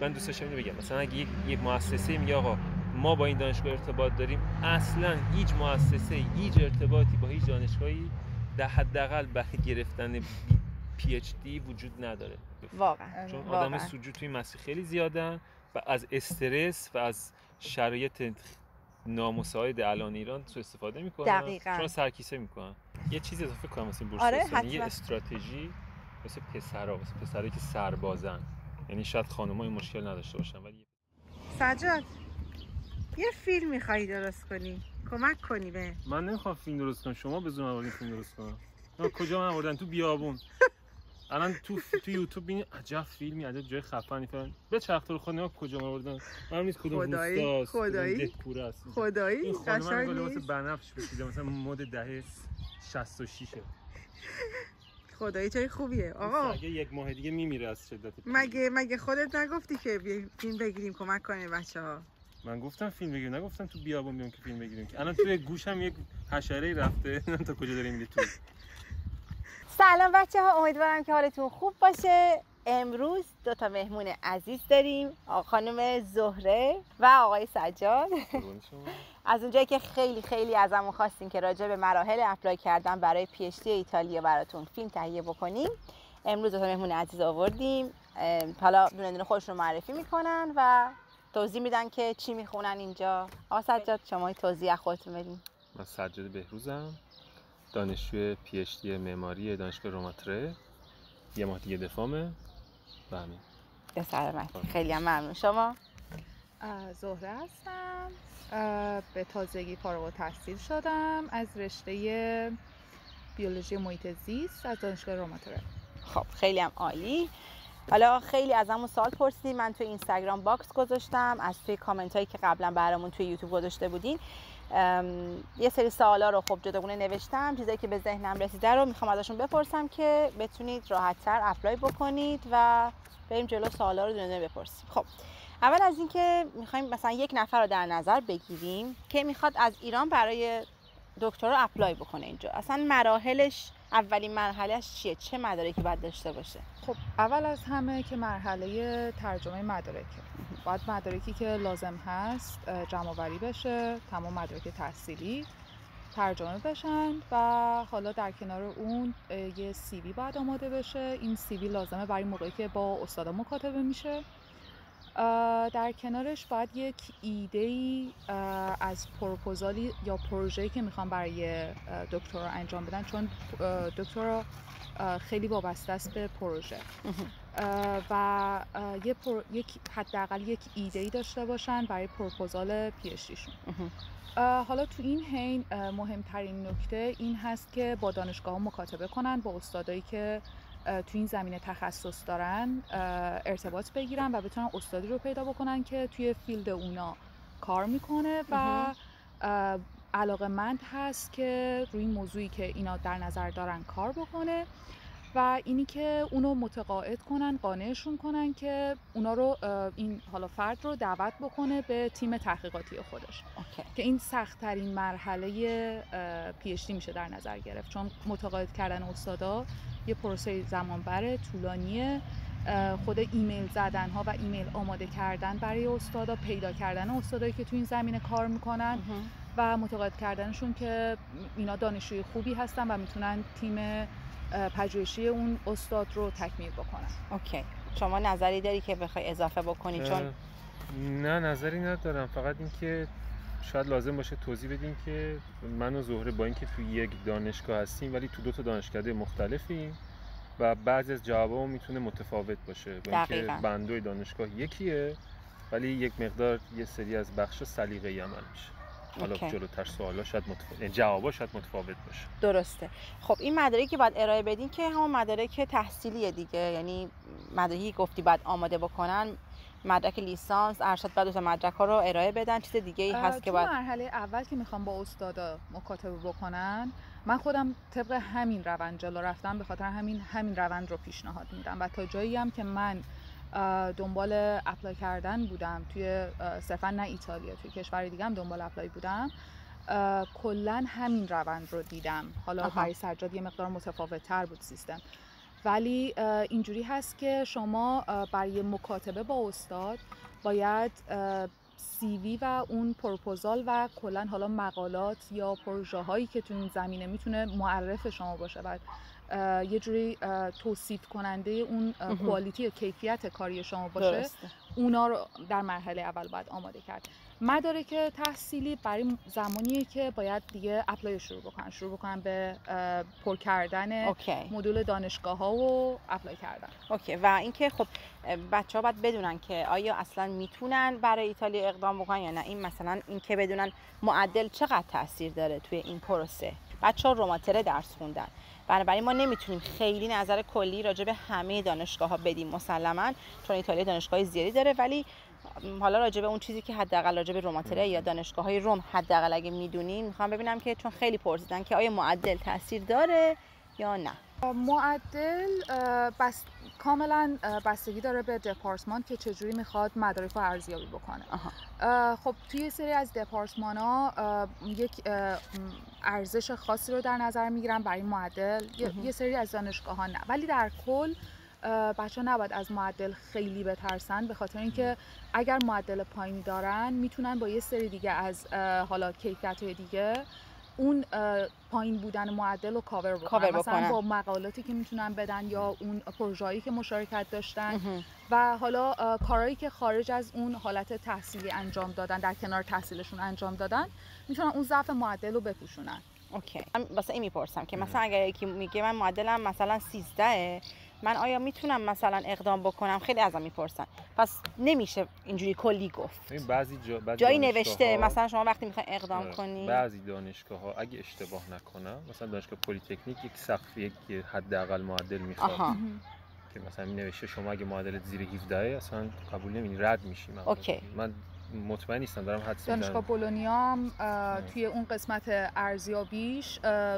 من دوست داشتم اینو بگم، مثلا اگه یک مؤسسه میگه آقا ما با این دانشگاه ارتباط داریم، اصلا هیچ مؤسسه هیچ ارتباطی با هیچ دانشگاهی در حداقل برای گرفتن پی اچ دی وجود نداره واقعا. چون آدم سوجو توی مسیر خیلی زیادن و از استرس و از شرایط نامساعد الان ایران سوء استفاده میکنن. دقیقاً. چون سرکیسه میکنن. یه چیزی اضافه کنم واسه بورس آره دوستان، یه استراتژی واسه پسرایی که سربازن، یعنی شاید خانم‌ها این مشکل نداشته باشن ولی سجاد یه فیلم می‌خوای درست کنی، کمک کنی به من. نمیخوام فیلم درست کنم، شما به زور آوردین فیلم درست کنم. کجا من آوردن؟ تو بیابون. الان تو یوتیوب ببین عجب فیلمی، عجب جای خفنی فلان. به چرخ تو خود نگاه کجا ما آوردن. من نیست کدوم روستاست، خدایی دکور است. خدایی این خانم من لباس بنفش پوشیده مثلا مد دهه 66. خدایی چای خوبیه آقا. اگه یک ماه دیگه میمیره از شدت. مگه خودت نگفتی که فیلم بگیریم کمک کنیم بچه‌ها؟ من گفتم فیلم بگیریم، نگفتم تو بیابون بیام که فیلم بگیریم. که الان توی گوشم یک حشره رفته. تا کجا داریم میری تو. سلام بچه‌ها، امیدوارم که حالتون خوب باشه. امروز 2 مهمون عزیز داریم، خانم زهره و آقای سجاد. از اونجایی که خیلی ازمون خواستین که راجع به مراحل اپلای کردن برای پی اچ دی ایتالیا براتون فیلم تهیه بکنیم، امروز 2 مهمون عزیز آوردیم. حالا دونه دونه خودشون معرفی میکنن و توضیح میدن که چی میخونن اینجا. آقا سجاد شما توضیح خودتون بدین. من سجاد بهروزم، دانشجوی پی اچ دی معماری دانشگاه روماتره، یه ماه دیگه دفاعمه و همین. به سلامتی. خیلی هم ممنون. شما؟ زهره هستم، به تازگی فارغ التحصیل شدم از رشته بیولوژی محیط زیست از دانشگاه روماتره. خب خیلی هم عالی. حالا خیلی ازمون سوال پرسیدین، من توی اینستاگرام باکس گذاشتم از توی کامنت هایی که قبلا برامون توی یوتیوب گذاشته بودین. یه سری سوالا رو خب جداگونه نوشتم، چیزایی که به ذهنم رسیده رو میخوام ازشون بپرسم که بتونید راحت‌تر اپلای بکنید و بریم جلو سوالا رو دونه دونه بپرسیم. خب اول از اینکه میخوایم مثلا یک نفر رو در نظر بگیریم که میخواد از ایران برای دکترا اپلای بکنه اینجا، اصلا مراحلش، اولین مرحلهش چیه؟ چه مدارکی باید داشته باشه؟ خب اول از همه که مرحله ترجمه مدارکه. باید مدارکی که لازم هست جمع آوری بشه، تمام مدارک تحصیلی ترجمه بشن و حالا در کنار اون یه سی وی باید آماده بشه. این سی وی لازمه برای موقعی که با استادا مکاتبه میشه. در کنارش باید یک ایده‌ای از پروپوزالی یا پروژه‌ای که میخوام برای دکترا انجام بدن، چون دکترا خیلی وابسته است به پروژه و حداقل یک ایده‌ای داشته باشن برای پروپوزال پی اچ دیشون. حالا تو این حین مهمترین نکته این هست که با دانشگاه‌ها مکاتبه کنن، با استادایی که تو این زمینه تخصص دارن ارتباط بگیرن و بتونن استادی رو پیدا بکنن که توی فیلد اونا کار میکنه و علاقه‌مند هست که روی موضوعی که اینا در نظر دارن کار بکنه و اینی که اونو متقاعد کنن، قانعشون کنن که اونا رو، این حالا فرد رو دعوت بکنه به تیم تحقیقاتی خودش. که این سخت‌ترین مرحله پی اچ دی میشه در نظر گرفت، چون متقاعد کردن استادا یه پروسه زمان بره، طولانیه. خود ایمیل زدن ها و ایمیل آماده کردن برای استادا، پیدا کردن استادایی که تو این زمینه کار میکنن و متقاعد کردنشون که اینا دانشجوی خوبی هستن و میتونن تیم پژوهشی اون استاد رو تکمیل بکنن. اوکی. شما نظری داری که بخوای اضافه بکنی؟ چون نه نظری ندارم، فقط اینکه شاید لازم باشه توضیح بدیم که من و زهره با اینکه تو یک دانشگاه هستیم ولی تو 2 دانشکده مختلفیم و بعضی از جوابمون میتونه متفاوت باشه، با اینکه بندوی دانشگاه یکیه ولی یک مقدار یه سری از بخشا سلیقه‌ای عمل میشه. حالا جلوتر سوالا شاید جوابا شاید متفاوت باشه. درسته. خب این مدارکی که باید ارائه بدین که همون مدارک تحصیلیه دیگه، یعنی مدارکی گفتی باید آماده بکنن، مدرک لیسانس، ارشد، بعد 2 مدرک ها رو ارائه بدن. چیز دیگه ای هست که باید مرحله اول که میخوام با استادا مکاتبه بکنن، من خودم طبق همین روند جلو رفتم، به خاطر همین روند رو پیشنهاد میدم و تا جایی هم که من دنبال اپلای کردن بودم توی صرفا نه ایتالیا، توی کشور دیگه هم دنبال اپلای بودم، کلا همین روند رو دیدم. حالا برای سجاد یه مقدار متفاوت تر بود سیستم. ولی اینجوری هست که شما برای مکاتبه با استاد باید CV و اون پروپوزال و کلا حالا مقالات یا پروژه هایی که تو این زمینه میتونه معرف شما باشه و یه جوری توصیف کننده اون کوالیتی یا کیفیت کاری شما باشه. درسته. اونا رو در مرحله اول باید آماده کرد. مدارک تحصیلی برای زمانیه که باید دیگه اپلای شروع بکنن به پر کردن مدول دانشگاه ها و اپلای کردن. اوکی. و اینکه خب بچه ها باید بدونن که آیا اصلا میتونن برای ایتالیا اقدام بکنن یا نه. این مثلا اینکه بدونن معدل چقدر تاثیر داره توی این پروسه. بچه ها روماتره درس خوندن، بنابراین ما نمیتونیم خیلی نظر کلی راجع به همه دانشگاه ها بدیم مسلماً، چون ایتالیا دانشگاه زیادی داره، ولی حالا راجع به اون چیزی که حداقل راجع به روماتره یا دانشگاه های روم حداقل اگه میدونین میخوام ببینم که چون خیلی پرسیدن که آیا معدل تاثیر داره یا نه. معدل کاملا بستگی داره به دپارتمان که چجوری میخواد مدارک رو ارزیابی بکنه. خب توی سری از دپارتمان ها یک ارزش خاصی رو در نظر میگیرن برای معدل، یه سری از دانشگاه ها نه، ولی در کل بچه ها نباید از معدل خیلی بترسن، به خاطر اینکه اگر معدل پایینی دارن میتونن با یه سری دیگه از حالا کیفیت‌های دیگه اون پایین بودن معدل رو کاور بکنن. مثلا با مقالاتی که میتونن بدن یا اون پروژه‌ای که مشارکت داشتن و حالا کارهایی که خارج از اون حالت تحصیلی انجام دادن، در کنار تحصیلشون انجام دادن، میتونن اون ضعف معدل رو بپوشونن. اوکی. من واسه این میپرسم که مثلا اگر یکی میگه من معدلم مثلا 13، من آیا میتونم مثلا اقدام بکنم؟ خیلی ازم میپرسن. پس نمیشه اینجوری کلی گفت. بعضی جایی نوشته مثلا شما وقتی میخواین اقدام کنی، بعضی دانشگاه‌ها اگه اشتباه نکنم مثلا دانشگاه پلی‌تکنیک یک سقفی که حداقل معدل میخواد که مثلا نوشته شما اگه معدلت زیر 17 اصلا قبول نمی‌کنی، رد میشی. من مطمئن نیستم، دارم حدس میزنم. دانشگاه بولونیا هم توی اون قسمت ارزیابیش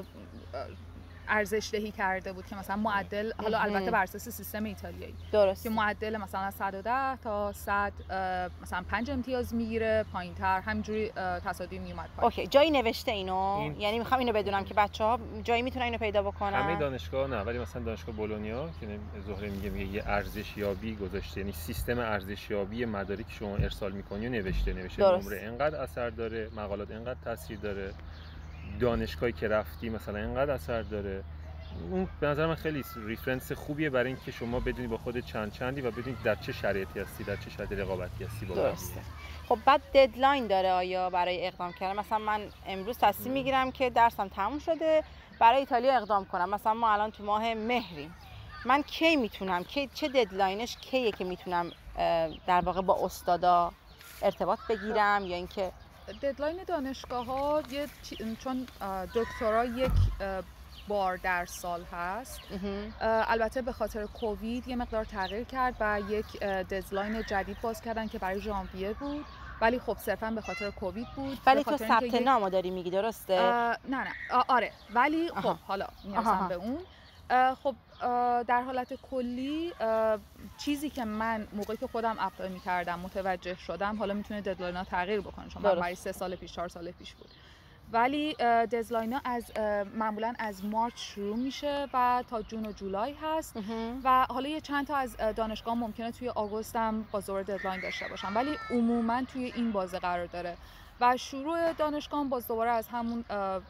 ارزش دهی کرده بود که مثلا معدل، حالا البته بر اساس سیستم ایتالیایی، درست، که معدل مثلا 110 تا 100 مثلا 5 امتیاز میگیره، پایین‌تر همینجوری تصادفی میومد پایین. اوکی. جایی نوشته اینو؟ یعنی میخوام اینو بدونم که بچه‌ها جایی میتونن اینو پیدا بکنن. همه دانشگاه نه، ولی مثلا دانشگاه بولونیا که زهره میگه یه ارزشیابی گذاشته، یعنی سیستم ارزشیابی مدارکی شما ارسال می‌کنی و نوشته نمره اینقدر اثر داره، مقالات اینقدر تاثیر داره، دانشگاهی که رفتی مثلا اینقدر اثر داره. اون به نظر من خیلی ریفرنس خوبیه برای اینکه شما بدونی با خود چندی و بدونید در چه شرایطی هستی، در چه شرایط رقابتی هستی با درسته. خب بعد ددلاین داره آیا برای اقدام کردن؟ مثلا من امروز تصمیم میگیرم که درسم تموم شده، برای ایتالیا اقدام کنم، مثلا ما الان تو ماه مهریم، من کی میتونم، چه ددلاینش کیه که میتونم در واقع با استادا ارتباط بگیرم؟ یا اینکه ددلاین دانشگاه‌ها چون دکترا یک بار در سال هست، البته به خاطر کووید یه مقدار تغییر کرد و یک ددلاین جدید باز کردن که برای ژانویه بود، ولی خب صرفا به خاطر کووید بود. ولی تو ثبت نامو داری میگی، درسته؟ نه آره، ولی خب حالا میرسم به اون. خب در حالت کلی چیزی که من موقعی که خودم اپلای می‌کردم متوجه شدم، حالا میتونه ددلاین‌ها تغییر بکنه، چون من برای 3 سال پیش 4 سال پیش بود، ولی ددلاین‌ها معمولاً از مارچ شروع میشه و تا جون و جولای هست و حالا یه چند تا از دانشگاه ممکنه توی آگوست هم باز دوباره ددلاین داشته باشن، ولی عموماً توی این بازه قرار داره و شروع دانشگاه باز دوباره از همون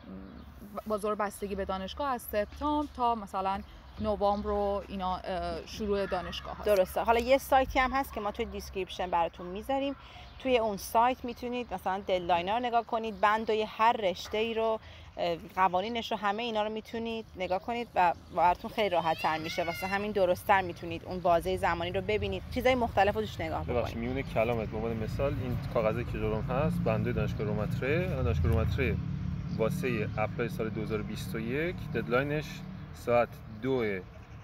بازار بستگی به دانشگاه از سپتامبر تا مثلا نوامبر رو اینا شروع دانشگاه هست. درسته. حالا یه سایتی هم هست که ما توی دیسکریپشن براتون میذاریم، توی اون سایت میتونید مثلا ددلاین‌ها رو نگاه کنید، بندای هر رشته‌ای رو، قوانینش رو، همه اینا رو میتونید نگاه کنید و براتون خیلی راحت‌تر میشه، واسه همین درست‌تر میتونید اون بازه زمانی رو ببینید، چیزای مختلفو توش نگاه بکنید. میونه کلامت به عنوان مثال این کاغذی که جلوم هست بنده دانشگاه روماتره، دانشگاه روماتره واسه اپلای سال 2021 ددلاینش ساعت 2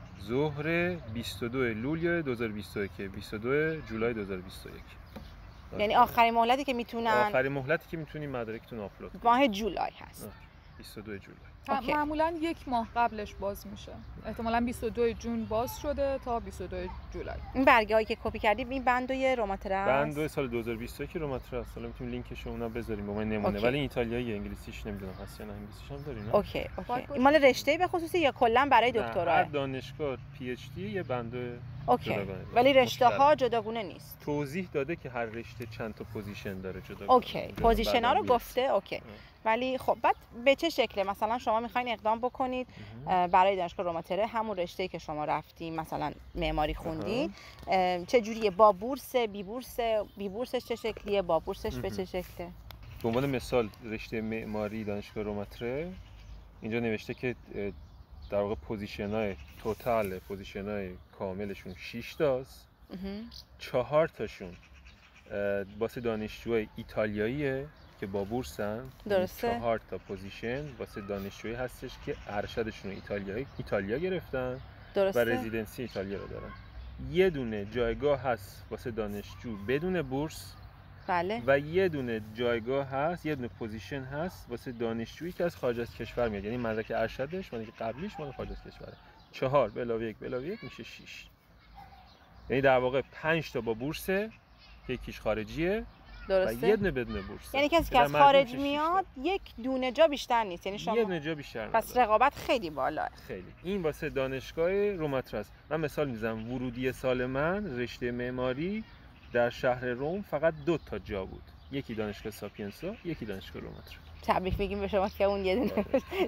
ظهر 22 لولیو 2021، 22 جولای 2021. یعنی آخرین مهلتی که میتونین مدارکتون آپلود کنید ماه جولای هست. 22 جولای. اوکی. معمولا 1 ماه قبلش باز میشه. احتمالاً 22 جون باز شده تا 22 جولای. این برگه‌هایی که کپی کردیم این بندوی روماتر است. بندو سال 2021 روماتر است. حالا میتونیم لینکش رو اونا بذاریم به عنوان نمونه. اوکی. ولی ایتالیایی انگلیسیش نمیدونم هست یا نه. انگلیسیش هم دارین؟ اوکی. این مال رشته به خصوصی یا کلا برای دکترا؟ هر دانشگاه پی اچ دی یه بندو اوکی. جداگانه. ولی رشته ها جداگونه نیست. توضیح داده که هر رشته چند تا پوزیشن داره جداگانه. اوکی. پوزیشن ها رو گفته. اوکی. ولی خب بعد به چه شکله مثلا شما میخواین اقدام بکنید برای دانشگاه روماتره همون رشته‌ای که شما رفتین مثلا معماری خوندین چه جوریه؟ با بورس بی بورسش چه شکلیه؟ با بورسش به چه شکله؟ به عنوان مثال رشته معماری دانشگاه روماتره اینجا نوشته که در واقع پوزیشن‌های توتال پوزیشن‌های کاملشون 6 تاست. 4 تاشون واسه دانشجوهای ایتالیاییه که با بورسن. درسته. 4 تا پوزیشن واسه دانشجویی هستش که ارشدشون ایتالیا گرفتن. درسته. و رزیدنسی ایتالیا رو دارن. یه دونه جایگاه هست واسه دانشجو بدون بورس. بله. و یه دونه جایگاه هست، یه دونه پوزیشن هست واسه دانشجویی که از خارج از کشور میاد، یعنی مدرک ارشدش مدرک قبلیش مال خارج از کشوره. 4 به علاوه 1 به علاوه 1 میشه 6. یعنی در واقع 5 تا با بورسه که یکیش خارجیه. درسته. و یه دونه بدون بورس. یعنی کسی که از خارج میاد یک دونه جا بیشتر نیست، یعنی شما یه دونه جا بیشتر نداره. پس رقابت خیلی بالاه. خیلی. این واسه دانشگاه روماتر است. من مثال میزنم ورودی سال من رشته معماری در شهر روم فقط 2 تا جا بود. یکی دانشگاه ساپینسا، یکی دانشگاه روماتر. تبریک میگیم به شما که اون یه دونه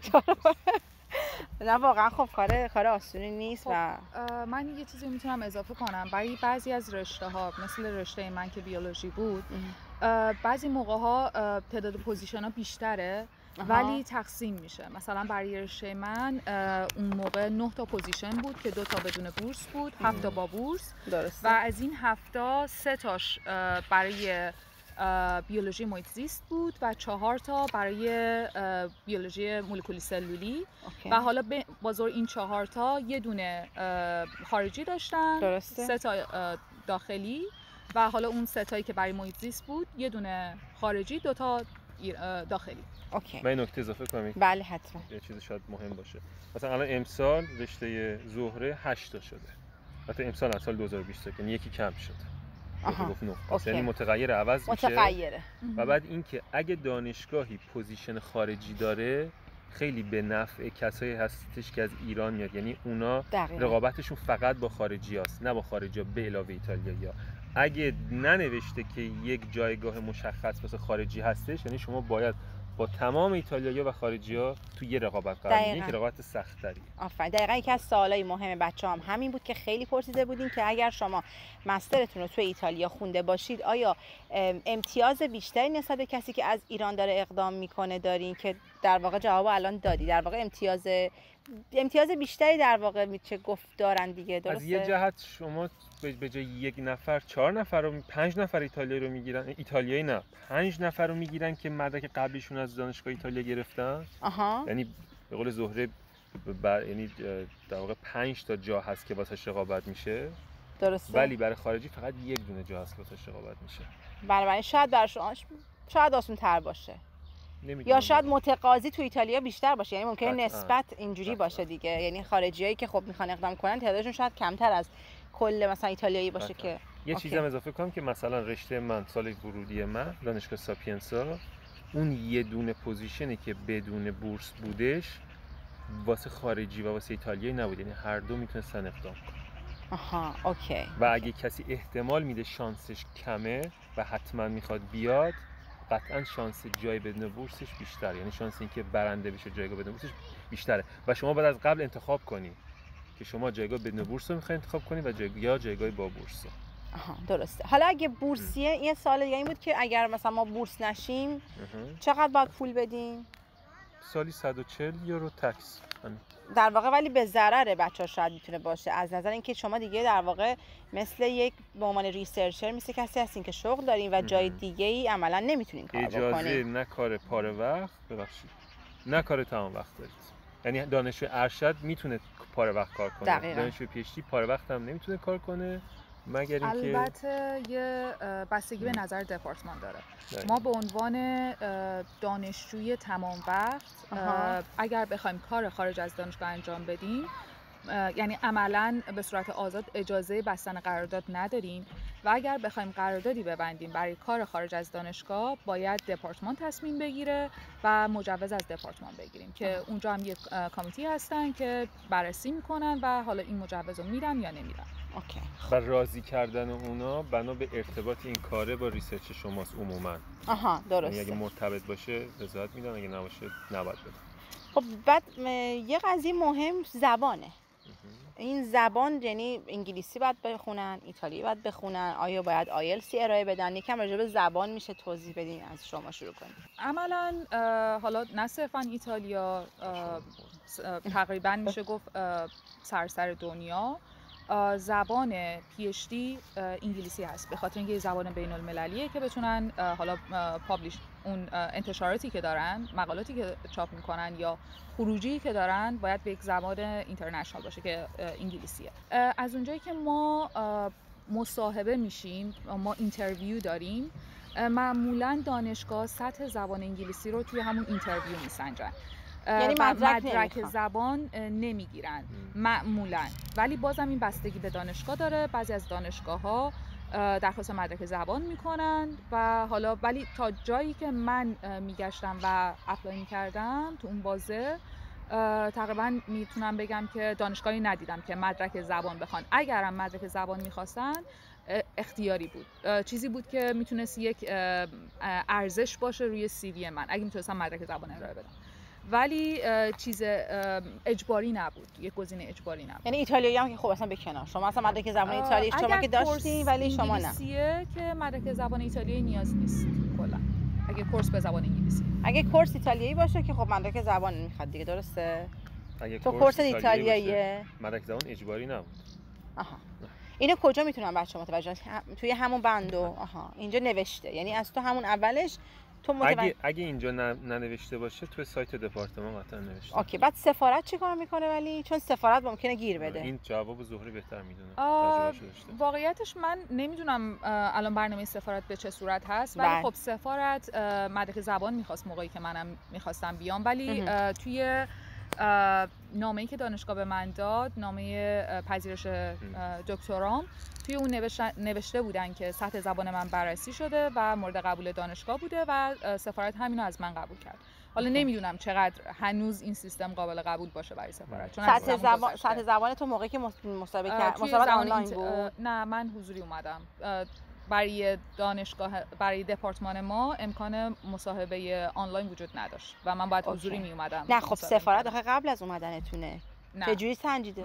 نه واقعا خب کار آسونی نیست. و من یه چیزی میتونم اضافه کنم. برای بعضی از رشته ها مثل رشته من که بیولوژی بود بعضی موقع ها تعداد پوزیشن ها بیشتره ولی تقسیم میشه. مثلا برای رشته من اون موقع 9 تا پوزیشن بود که 2 تا بدون بورس بود، 7 تا با بورس. درسته. و از این 7 تا 3 تاش برای بیولوژی محیط زیست بود و 4 تا برای بیولوژی مولکولی سلولی. و حالا با زور این 4 تا یه دونه خارجی داشتن. درسته. 3 تا داخلی و حالا اون 3 تایی که برای محیط زیست بود یه دونه خارجی، 2 تا داخلی. اوکی. من نکته اضافه کنم. بله حتما. یه چیز شاید مهم باشه. مثلا الان امسال رشته زهره 8 تا شده. البته امسال از سال 2020 که یکی کم شده. گفت 9. یعنی متغیر عوض میشه. متغیره. و بعد اینکه اگه دانشگاهی پوزیشن خارجی داره خیلی به نفع کسایی هستش که از ایران میاد، یعنی اونا رقابتشون فقط با خارجی هست نه با خارجی ها به علاوه ایتالیایی ها. اگه ننوشته که یک جایگاه مشخص واسه خارجی هستش یعنی شما باید با تمام ایتالیایی‌ها و خارجی‌ها تو یه رقابت قرار بگیرین که رقابت سخت‌تری. آفرین. دقیقاً یکی از سوالای مهم بچه‌ام همین بود که خیلی پرسیده بودین که اگر شما مسترتون رو تو ایتالیا خونده باشید آیا امتیاز بیشتری نسبت به کسی که از ایران داره اقدام میکنه دارین؟ که در واقع جواب الان دادی. در واقع امتیاز بیشتری در واقع میشه گفت دارن دیگه. درسته؟ از یه جهت شما به جای 1 نفر 4 نفر رو 5 نفر ایتالیایی رو میگیرن، ایتالیایی نه 5 نفر رو میگیرن که مدرک قبلیشون از دانشگاه ایتالیا گرفتن. یعنی به قول زهره یعنی در واقع 5 تا جا هست که واسه رقابت میشه. درسته. ولی برای خارجی فقط 1 دونه جا هست که واسه رقابت میشه. بنابراین شاید برای شما شاید آسان‌تر باشه. یا شاید متقاضی تو ایتالیا بیشتر باشه، یعنی ممکنه نسبت اینجوری باشه دیگه. یعنی خارجیایی که خب میخوان اقدام کنن تعدادشون شاید کمتر از کل مثلا ایتالیایی باشه. که یه چیزم اضافه کنم که مثلا رشته من سال ورودی من دانشگاه ساپینسا اون یه دونه پوزیشنی که بدون بورس بودش واسه خارجی و واسه ایتالیایی نبود، یعنی هر دو میتونستن اقدام کنن. اوکی. و اگه کسی احتمال میده شانسش کمه و حتما میخواد بیاد قطعا شانس جای بدون بورسش بیشتره، یعنی شانس اینکه برنده بشه جایگاه بدون بورسش بیشتره و شما باید از قبل انتخاب کنی که شما جایگاه بدون بورس رو میخواید انتخاب کنی و جایگاه با بورس. درسته. حالا اگه بورسیه یه سوال دیگه این بود که اگر مثلا ما بورس نشیم چقدر باید پول بدیم؟ سالی 140 یورو تکس. در واقع ولی به ضرر بچه‌ها شاید میتونه باشه از نظر اینکه شما دیگه در واقع مثل یک به عنوان ریسرچر مثل کسی هستین که شغل دارین و جای دیگه ای عملا نمیتونین کار بکنین. اجازه نه کار پاره وقت ببخشید نه کار تمام وقت دارید. یعنی دانشجو ارشد میتونه پاره وقت کار کنه. دانشجو پی اچ دی پاره وقت هم نمیتونه کار کنه مگر اینکه البته یه بستگی به نظر دپارتمان داره. ما به عنوان دانشجوی تمام وقت اگر بخوایم کار خارج از دانشگاه انجام بدیم، یعنی عملاً به صورت آزاد اجازه بستن قرارداد نداریم و اگر بخوایم قراردادی ببندیم برای کار خارج از دانشگاه باید دپارتمان تصمیم بگیره و مجوز از دپارتمان بگیریم که اونجا هم یک کمیتی هستن که بررسی میکنن و حالا این مجوز رو میدن یا نمیدن. اوکی. و راضی کردن اونا بنا به ارتباط این کاره با ریسرچ شماست عموما. درسته. یعنی اگه مرتبط باشه رضایت میدن، اگه نباشه نباید بدن. خب بعد یه قضیه مهم زبانه. این زبان یعنی انگلیسی باید بخونن، ایتالیایی باید بخونن، آیا باید آیلتس ارائه بدن؟ یکم راجع به زبان میشه توضیح بدین؟ از شما شروع کنیم. عملاً حالا نه صرفاً ایتالیا، تقریباً میشه گفت سراسر دنیا زبان PhD انگلیسی هست، به خاطر اینکه زبان بین المللیه که بتونن حالا پابلیش اون انتشاراتی که دارن، مقالاتی که چاپ میکنن یا خروجی که دارن باید به یک زبان اینترنشنال باشه که انگلیسیه. از اونجایی که ما مصاحبه میشیم، ما اینترویو داریم، معمولاً دانشگاه سطح زبان انگلیسی رو توی همون اینترویو میسنجن. یعنی مدرک زبان نمیگیرن معمولاً، ولی بازم این بستگی به دانشگاه داره. بعضی از دانشگاه‌ها درخواست مدرک زبان میکنن و حالا ولی تا جایی که من میگشتم و اپلای میکردم تو اون بازه تقریبا میتونم بگم که دانشگاهی ندیدم که مدرک زبان بخوان. اگرم مدرک زبان میخواستن اختیاری بود، چیزی بود که میتونست یک ارزش باشه روی CV من اگه میتونستم مدرک زبان ارائه بدم، ولی چیز اجباری نبود، یک گزینه اجباری نبود. یعنی ایتالیایی هم که خب اصلا به کنار، شما اصلا مدرک زبان ایتالیایی شما که داشتین ولی شما نه. انگلیسیه که مدرک زبان ایتالیایی نیاز نیست کلا. اگه کورس به زبان انگلیسی، اگه کورس ایتالیایی باشه که خب مدرک زبان میخواد دیگه، درسته؟ اگه تو کورس ایتالیاییه مدرک زبان اجباری نبود. اینو کجا میتونم بچه‌ها متوجه توی همون بندو اینجا نوشته، یعنی از تو همون اولش تو اگه اینجا ننوشته باشه تو سایت دپارتمان قطعا نوشته. اوکی. بعد سفارت چیکار میکنه؟ ولی چون سفارت ممکنه گیر بده. این جواب زهره بهتر میدونه. واقعیتش من نمیدونم الان برنامه سفارت به چه صورت هست، ولی خب سفارت مدرک زبان میخواست موقعی که منم میخواستم بیام، ولی توی نامه‌ای که دانشگاه به من داد، نامه پذیرش دکترام، توی اون نوشته بودن که سطح زبان من بررسی شده و مورد قبول دانشگاه بوده و سفارت همینو از من قبول کرد. حالا نمیدونم چقدر هنوز این سیستم قابل قبول باشه برای سفارت. چون سطح زبان تو موقعی که مسابقه آنلاین بود؟ نه، من حضوری اومدم. برای دانشگاه، برای دپارتمان ما امکان مصاحبه آنلاین وجود نداشت و من باید حضوری می اومدم. نه خب سفارت آخه قبل از اومدنتونه. چجوری سنجیده بود؟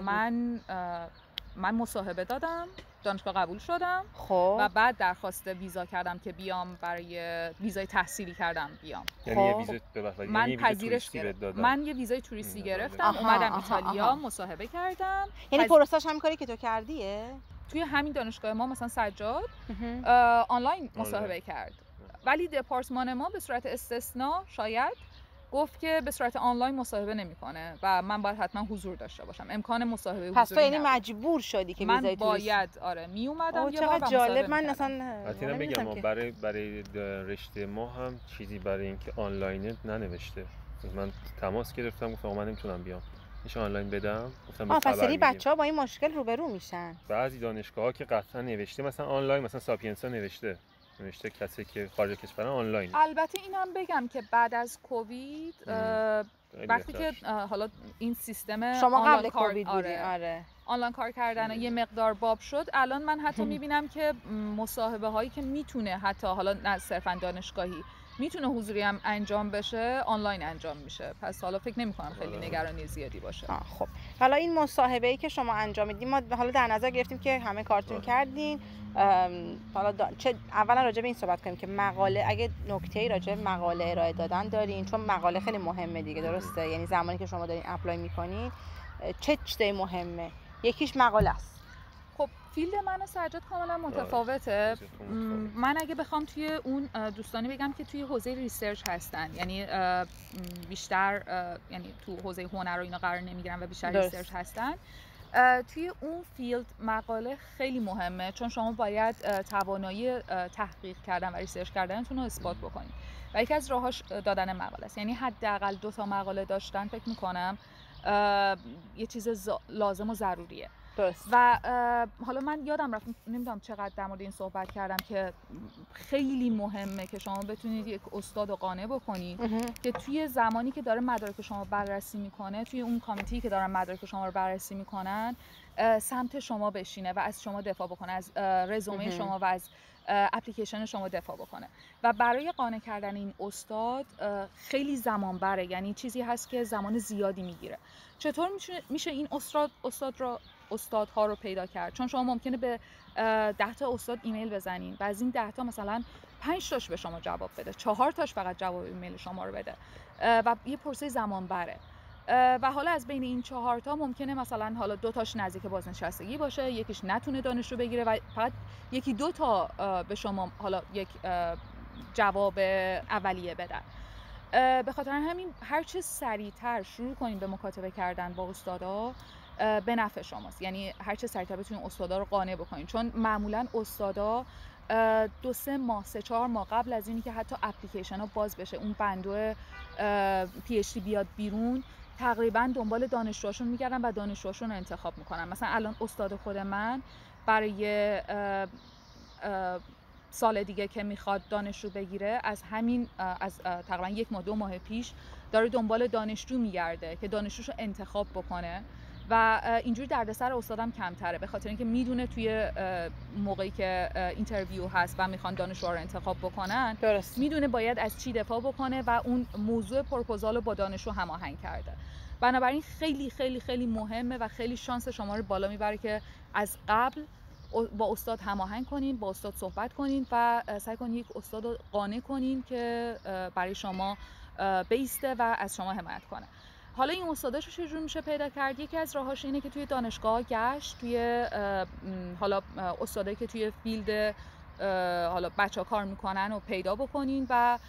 من مصاحبه دادم، دانشگاه قبول شدم، خب و بعد درخواست ویزا کردم که بیام، برای ویزای تحصیلی کردم بیام. یعنی یه ویزا من پذیرش گرفتم. من یه ویزای توریستی گرفتم، اومدم ایتالیا، مصاحبه کردم. یعنی پروسش همین کاری که تو کردیه؟ توی همین دانشگاه ما مثلا سجاد آنلاین مصاحبه کرد، ولی دپارتمان ما به صورت استثناء شاید گفت که به صورت آنلاین مصاحبه نمیکنه و من باید حتما حضور داشته باشم. امکان مصاحبه حضوری پس تو یعنی مجبور شدی که من باید می اومدم. چقدر جالب. من اصلا حتما بگم برای رشته ما هم چیزی برای اینکه آنلاین ننوشته. من تماس گرفتم گفتم من نمیتونم بیام، میشه آنلاین بدم؟ گفتم پس سری بچه‌ها با این مشکل روبرو میشن. بعضی دانشگاه‌ها که قطعا نوشته، مثلا آنلاین، مثلا ساپینسا نوشته کسی که خارج کشورن آنلاین. البته اینم بگم که بعد از کووید وقتی که حالا این سیستم شما قبل کووید بودین، آنلاین کار کردن یه مقدار باب شد، الان من حتی میبینم که مصاحبه هایی که میتونه حتی حالا نه صرفا دانشگاهی میتونه حضوری هم انجام بشه، آنلاین انجام میشه. پس حالا فکر نمی‌کنم خیلی نگرانی زیادی باشه. خب حالا این مصاحبه‌ای که شما انجام میدین، ما حالا در نظر گرفتیم که همه کارتون کردین. حالا اولا راجع به این صحبت کنیم که مقاله، اگه نکته‌ای راجع به مقاله ارائه دادن دارین، چون مقاله خیلی مهمه دیگه، درسته؟ یعنی زمانی که شما دارین اپلای میکنین چه چیزی مهمه؟ یکیش مقاله است. خب فیلد من و سجاد کاملا متفاوته. من اگه بخوام توی اون دوستانی بگم که توی حوزه ریسرچ هستن، یعنی بیشتر یعنی تو حوزه هنر و اینا قرار نمیگیرن و بیشتر ریسرچ هستن، توی اون فیلد مقاله خیلی مهمه، چون شما باید توانایی تحقیق کردن و ریسرچ کردنتون رو اثبات بکنید و یکی از راهاش دادن مقاله است. یعنی حداقل 2 تا مقاله داشتن فکر میکنم یه چیز لازم و ضروریه. درست. و حالا من یادم رفت، نمیدونم چقدر در مورد این صحبت کردم که خیلی مهمه که شما بتونید یک استاد رو قانع بکنید که توی زمانی که داره مدارک شما بررسی میکنه، توی اون کامیتی که دارن مدارک شما رو بررسی میکنن، سمت شما بشینه و از شما دفاع بکنه، از رزومه شما و از اپلیکیشن شما دفاع بکنه. و برای قانع کردن این استاد خیلی زمان بره، یعنی چیزی هست که زمان زیادی میگیره. چطور میشه این استادها رو پیدا کرد؟ چون شما ممکنه به 10 تا استاد ایمیل بزنین و از این 10 تا مثلا 5 تاش به شما جواب بده، 4 تاش فقط جواب ایمیل شما رو بده و یه پروسه زمان بره. و حالا از بین این 4 تا ممکنه مثلا حالا 2 تاش نزدیک بازنشستگی باشه، یکیش نتونه دانشجو بگیره و فقط 1-2 تا به شما حالا یک جواب اولیه بدن. به خاطر همین هر چه سریعتر شروع کنین به مکاتبه کردن با استادا به نفع شماست. یعنی هر چه سریعتر بتونین استادا رو قانع بکنین، چون معمولا استادا 2-3 ماه 3-4 ماه قبل از اینی که حتی اپلیکیشن ها باز بشه، اون بندو پی اچ دی بیاد بیرون، تقریبا دنبال دانشجوهاشون میگردن و دانشجوهاشون رو انتخاب میکنن. مثلا الان استاد خود من برای سال دیگه که میخواد دانشجو بگیره، از تقریبا 1 ماه 2 ماه پیش داره دنبال دانشجو میگرده که دانشجوشو انتخاب بکنه و اینجوری دردسر استادم کمتره، به خاطر اینکه میدونه توی موقعی که اینترویو هست و میخوان دانشجو رو انتخاب بکنن، درست، میدونه باید از چی دفاع بکنه و اون موضوع پروپوزال رو با دانشجو هماهنگ کرده. بنابراین خیلی خیلی خیلی مهمه و خیلی شانس شما رو بالا میبره که از قبل با استاد هماهنگ کنین، با استاد صحبت کنین و سعی کنین یک استاد رو قانع کنین که برای شما بیسته و از شما حمایت کنه. حالا این استاداش رو چجور میشه پیدا کرد؟ یکی از راهاش اینه که توی دانشگاه گشت، توی حالا استادایی که توی فیلد حالا بچه‌ها کار میکنن و پیدا بکنین و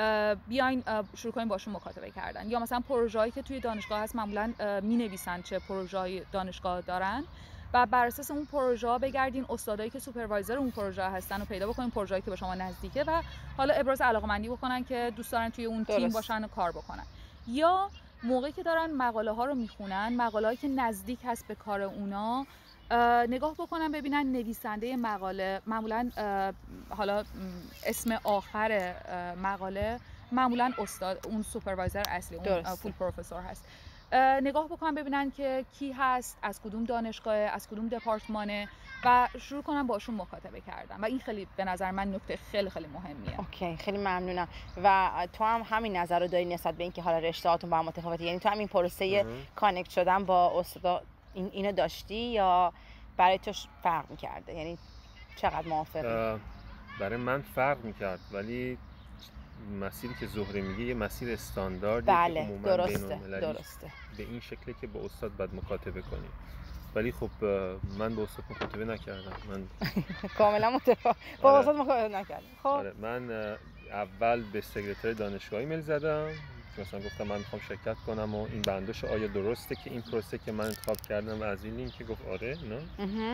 بیاین شروع کنین باشون مکاتبه کردن. یا مثلا پروژه‌ای که توی دانشگاه هست معمولاً مینویسن چه پروژه‌ای دانشگاه دارن و بر اساس اون پروژه بگردین استادایی که سوپروایزر اون پروژه هستن و پیدا بکنین، پروژه‌ای که به شما نزدیکه و حالا ابراز علاقه‌مندی بکنن که دوست دارن توی اون تیم باشن و کار بکنن. یا موقعی که دارن مقاله ها رو میخونن، مقاله‌ای که نزدیک هست به کار اونا، نگاه بکنن ببینن نویسنده مقاله، معمولاً حالا اسم آخر مقاله معمولاً استاد، اون سوپروایزر اصلی، اون فول پروفسور هست. نگاه بکنن ببینن که کی هست، از کدوم دانشگاه، از کدوم دپارتمانه و شروع کنن باشون مکاتبه کردن و این خیلی به نظر من نکته خیلی خیلی مهمیه. اوکی، خیلی ممنونم. و تو هم همین نظر رو داری نسبت به اینکه حالا رشته‌هاتون با هم متفاوته؟ یعنی تو هم این پروسه کانکت شدن با استادا اینو داشتی یا برای تو فرق می‌کرده؟ یعنی چقدر موافقی؟ برای من فرق می‌کرد، ولی مسیری که زهره میگه یه مسیر استانداردی بله، که عموما درسته به این شکلی که با استاد باید مکاتبه کنی. ولی خب من با استاد مکاتبه نکردم. من کاملا متفاوت با استاد مکاتبه نکردم. خب من اول به سکرتری دانشگاه ایمیل زدم، مثلا گفتم من میخوام شرکت کنم و این بندش آیا درسته که این پروسه که من انتخاب کردم و از این لینک گفت آره نه.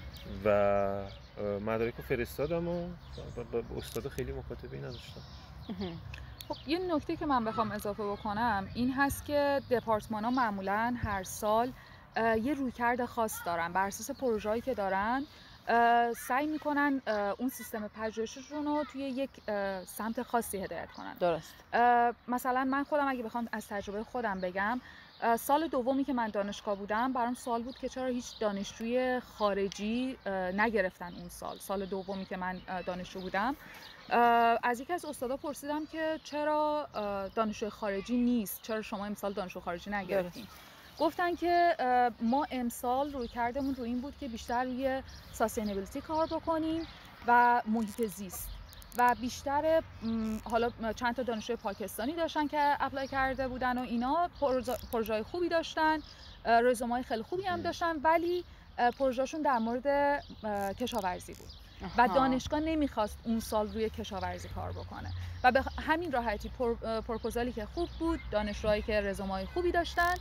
و مدارکو فرستادم و با استاد خیلی مکاتبه نداشتم. خب یه نکته که من بخوام اضافه بکنم این هست که دپارتمان‌ها معمولاً هر سال یه رویکرد خاص دارن، بر اساس پروژه‌ای که دارن سعی میکنن اون سیستم پژوهششون رو توی یک سمت خاصی هدایت کنن. درست. مثلا من خودم اگه بخوام از تجربه خودم بگم، سال دومی که من دانشگاه بودم برام سوال بود که چرا هیچ دانشجوی خارجی نگرفتن اون سال دومی که من دانشجو بودم. از یکی از استادا پرسیدم که چرا دانشجوی خارجی نیست، چرا شما امسال دانشجو خارجی نگرفتین؟ گفتن که ما امسال روی کردمون روی این بود که بیشتر روی ساستینبیلیتی کار بکنیم و محیط زیست و بیشتر حالا چند تا دانشجوی پاکستانی داشتن که اپلای کرده بودن و اینا پروژه خوبی داشتن، رزومه خیلی خوبی هم داشتن، ولی پروژهشون در مورد کشاورزی بود و دانشگاه نمیخواست اون سال روی کشاورزی کار بکنه و به همین راحتی پروپوزالی که خوب بود، دانشجوهایی که رزومه خوبی داشتن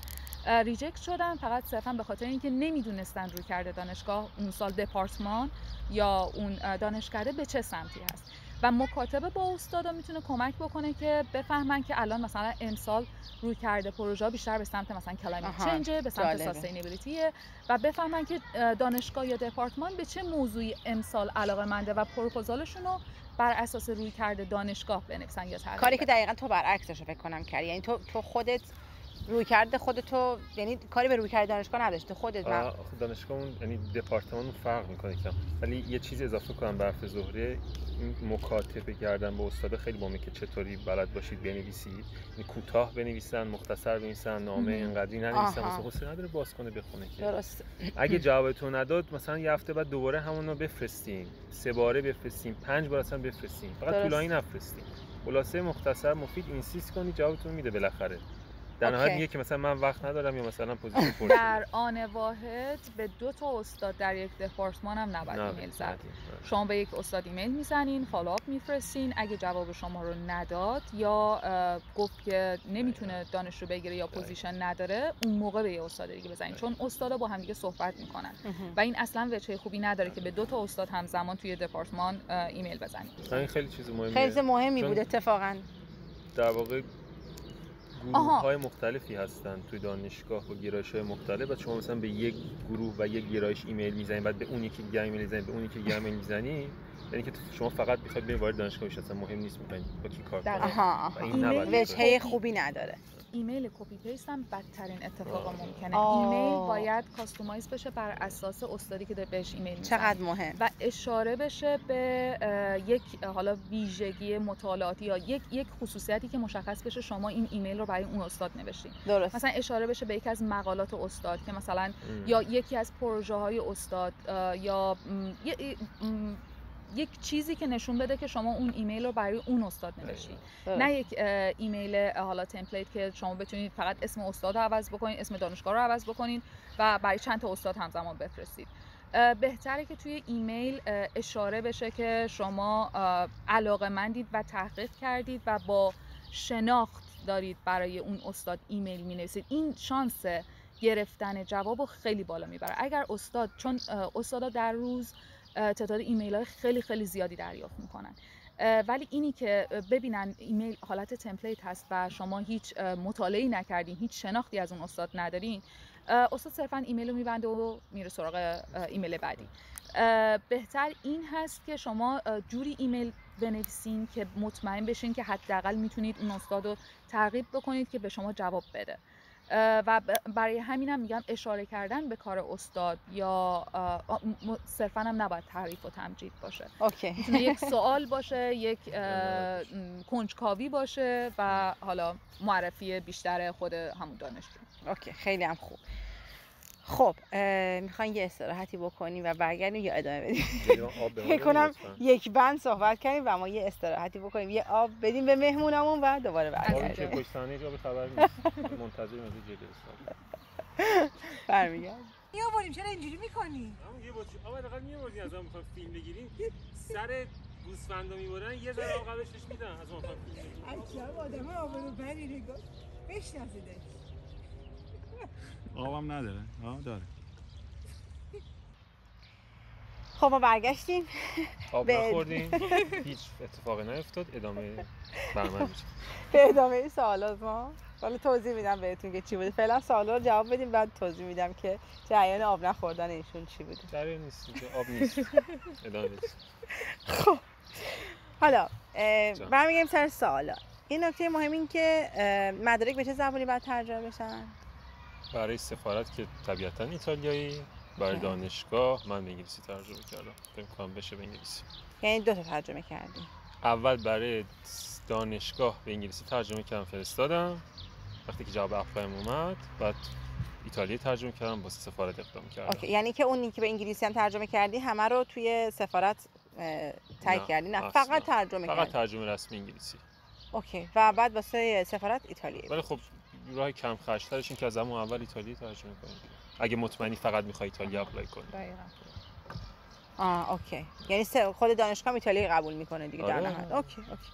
ریجکت شدن فقط صرفا به خاطر اینکه نمیدونستن روی کرده دانشگاه اون سال دپارتمان یا اون دانشکده به چه سمتی هست و مکاتبه با استادا میتونه کمک بکنه که بفهمن که الان مثلا امسال روی کرده پروژه بیشتر به سمت مثلا کلایمت چنج، به سمت ساستینبیلیتی و بفهمن که دانشگاه یا دپارتمان به چه موضوعی امسال علاقه‌منده و پروپوزالشون رو بر اساس روی کرده دانشگاه بنویسن یا تغییر کاری که دقیقاً تو برعکسش فکر کنم کردی. یعنی تو خودت روی کرده خودتو، یعنی کاری به روی کرده دانشگاه نداشته خودت. دانشگاهمون یعنی دپارتمانمون فرق میکنه کم، ولی یه چیز اضافه کنم به حرف زهره، این مکاتبه کردن با استاد خیلی مهمه که چطوری بلد باشید بنویسید. یعنی کوتاه بنویسن، مختصر بنویسن، نامه اینقدری ننویسن واسه حوصله نداره باز کنه بخونه که. درست. اگه جوابتون نداد مثلا یه هفته بعد دوباره همون رو بفرستین، 3 باره بفرستین، 5 بار اصلا بفرستین، فقط طولانی نفرستین. خلاصه مختصر مفید اینسیست کنید جوابتون میده بالاخره. در نهایت میگه که مثلا من وقت ندارم یا مثلا پوزیشن پرسید. در آن واحد به 2 تا استاد در یک دپارتمان هم نباید ایمیل زد. شما به یک استاد ایمیل میزنین، فالوآپ میفرستین، اگه جواب شما رو نداد یا گفت که نمیتونه دانشجو بگیره یا پوزیشن نداره، اون موقع به یه استاد دیگه بزنین، چون استادا با هم دیگه صحبت میکنن و این اصلا وجه خوبی نداره که به 2 تا استاد همزمان توی دپارتمان ایمیل بزنید. این خیلی چیز مهمیه. خیلی مهمی بود اتفاقا. در واقع گروه‌های مختلفی هستن توی دانشگاه با گرایش‌های مختلف و شما مثلا به یک گروه و یک گرایش ایمیل میزنید، بعد به اون یکی دیگه ایمیل میزنید، به اون یکی دیگه ایمیل میزنید، یعنی که شما فقط میخواید برید وارد دانشگاه بشید، اصلا مهم نیست میخواید با کی کار کنید. این وجهه خوبی نداره. ایمیل کپی پیست هم بدترین اتفاق ممکنه. ایمیل باید کاستومایز بشه بر اساس استادی که بهش ایمیل میزنه. چقدر مهم. و اشاره بشه به یک حالا ویژگی مطالعاتی یا یک خصوصیتی که مشخص بشه شما این ایمیل رو برای اون استاد نوشتین. درست. مثلا اشاره بشه به یکی از مقالات استاد که مثلا یا یکی از پروژه های استاد یا یک چیزی که نشون بده که شما اون ایمیل رو برای اون استاد نوشتید، نه یک ایمیل حالا تمپلیت که شما بتونید فقط اسم استاد رو عوض بکنید، اسم دانشگاه رو عوض بکنید و برای چند تا استاد همزمان بفرستید. بهتره که توی ایمیل اشاره بشه که شما علاقه‌مندید و تحقیق کردید و با شناخت دارید برای اون استاد ایمیل می‌نویسید. این شانس گرفتن جوابو خیلی بالا میبره. اگر استاد، چون استادا در روز تعداد ایمیل‌های خیلی خیلی زیادی دریافت میکنن، ولی اینی که ببینن ایمیل حالت تمپلیت هست و شما هیچ مطالعه‌ای نکردین، هیچ شناختی از اون استاد ندارین، استاد صرفاً ایمیل رو میبنده و میره سراغ ایمیل بعدی. بهتر این هست که شما جوری ایمیل بنویسین که مطمئن بشین که حداقل میتونید اون استاد رو ترغیب بکنید که به شما جواب بده. و برای همینم میگم اشاره کردن به کار استاد یا صرفاً هم نباید تعریف و تمجید باشه. میتونه یک سوال باشه، یک کنجکاوی باشه و حالا معرفی بیشتر خود همون دانشجو. اوکی، خیلی هم خوب. خب میخواین یه استراحتی بکنیم و برگردیم یا ادامه بدیم؟ فکر کنم یک بند صحبت کردیم و ما یه استراحتی بکنیم، یه آب بدیم به مهمونمون و دوباره برگردیم. آبی که پشت صحنه جا به خبر نیست، منتظریم از جلوی استاد. برمیگردیم. میآوریم، چرا اینجوری میکنی؟ یه بطری آب حداقل میآوردین، از ما میخوام فیلم بگیریم، سر گوسفندا میبرن یه ذره آب قبلش میدن، از ما میخوام فیلم بگیریم. عجب آدم آبروبری نگاه. بشناسیدش. آبم نداره. داره. خب ما برگشتیم. آب نخوردیم، هیچ اتفاقی نیفتاد، ادامه برنامه میشه. به ادامه سوالات ما حالا توضیح میدم بهتون که چی بوده. فعلا سوالا رو جواب بدیم، بعد توضیح میدم که جریان آب نخوردن ایشون چی بوده. جریان نیست که آب نیست. ادامه بدیم. خب حالا برمیگردیم سر سوالا. این نکته مهم این که مدارک به چه زبانی باید ترجمه بشن؟ برای سفارت که طبیعتاً ایتالیایی، برای دانشگاه من به انگلیسی ترجمه کردم. فکر کنم بشه به انگلیسی. یعنی 2 تا ترجمه کردی؟ اول برای دانشگاه به انگلیسی ترجمه کردم فرستادم. وقتی که جواب اپلایم اومد، بعد ایتالیایی ترجمه کردم، واسه سفارت اقدام کردم. اوکی، یعنی که اونی که به انگلیسی هم ترجمه کردی همه رو توی سفارت تایپ کردی؟ نه فقط ترجمه کردی؟ فقط ترجمه رسمی انگلیسی. اوکی، و بعد واسه سفارت ایتالیایی. ولی خب راه کم خرج‌ترش این که از همون اول ایتالیایی ترجمه کنید. اگه مطمئنی فقط می‌خوای ایتالیا اپلای کنی. دقیقاً. اوکی. یعنی خود دانشگاه ایتالیایی قبول میکنه دیگه در نهایت. اوکی.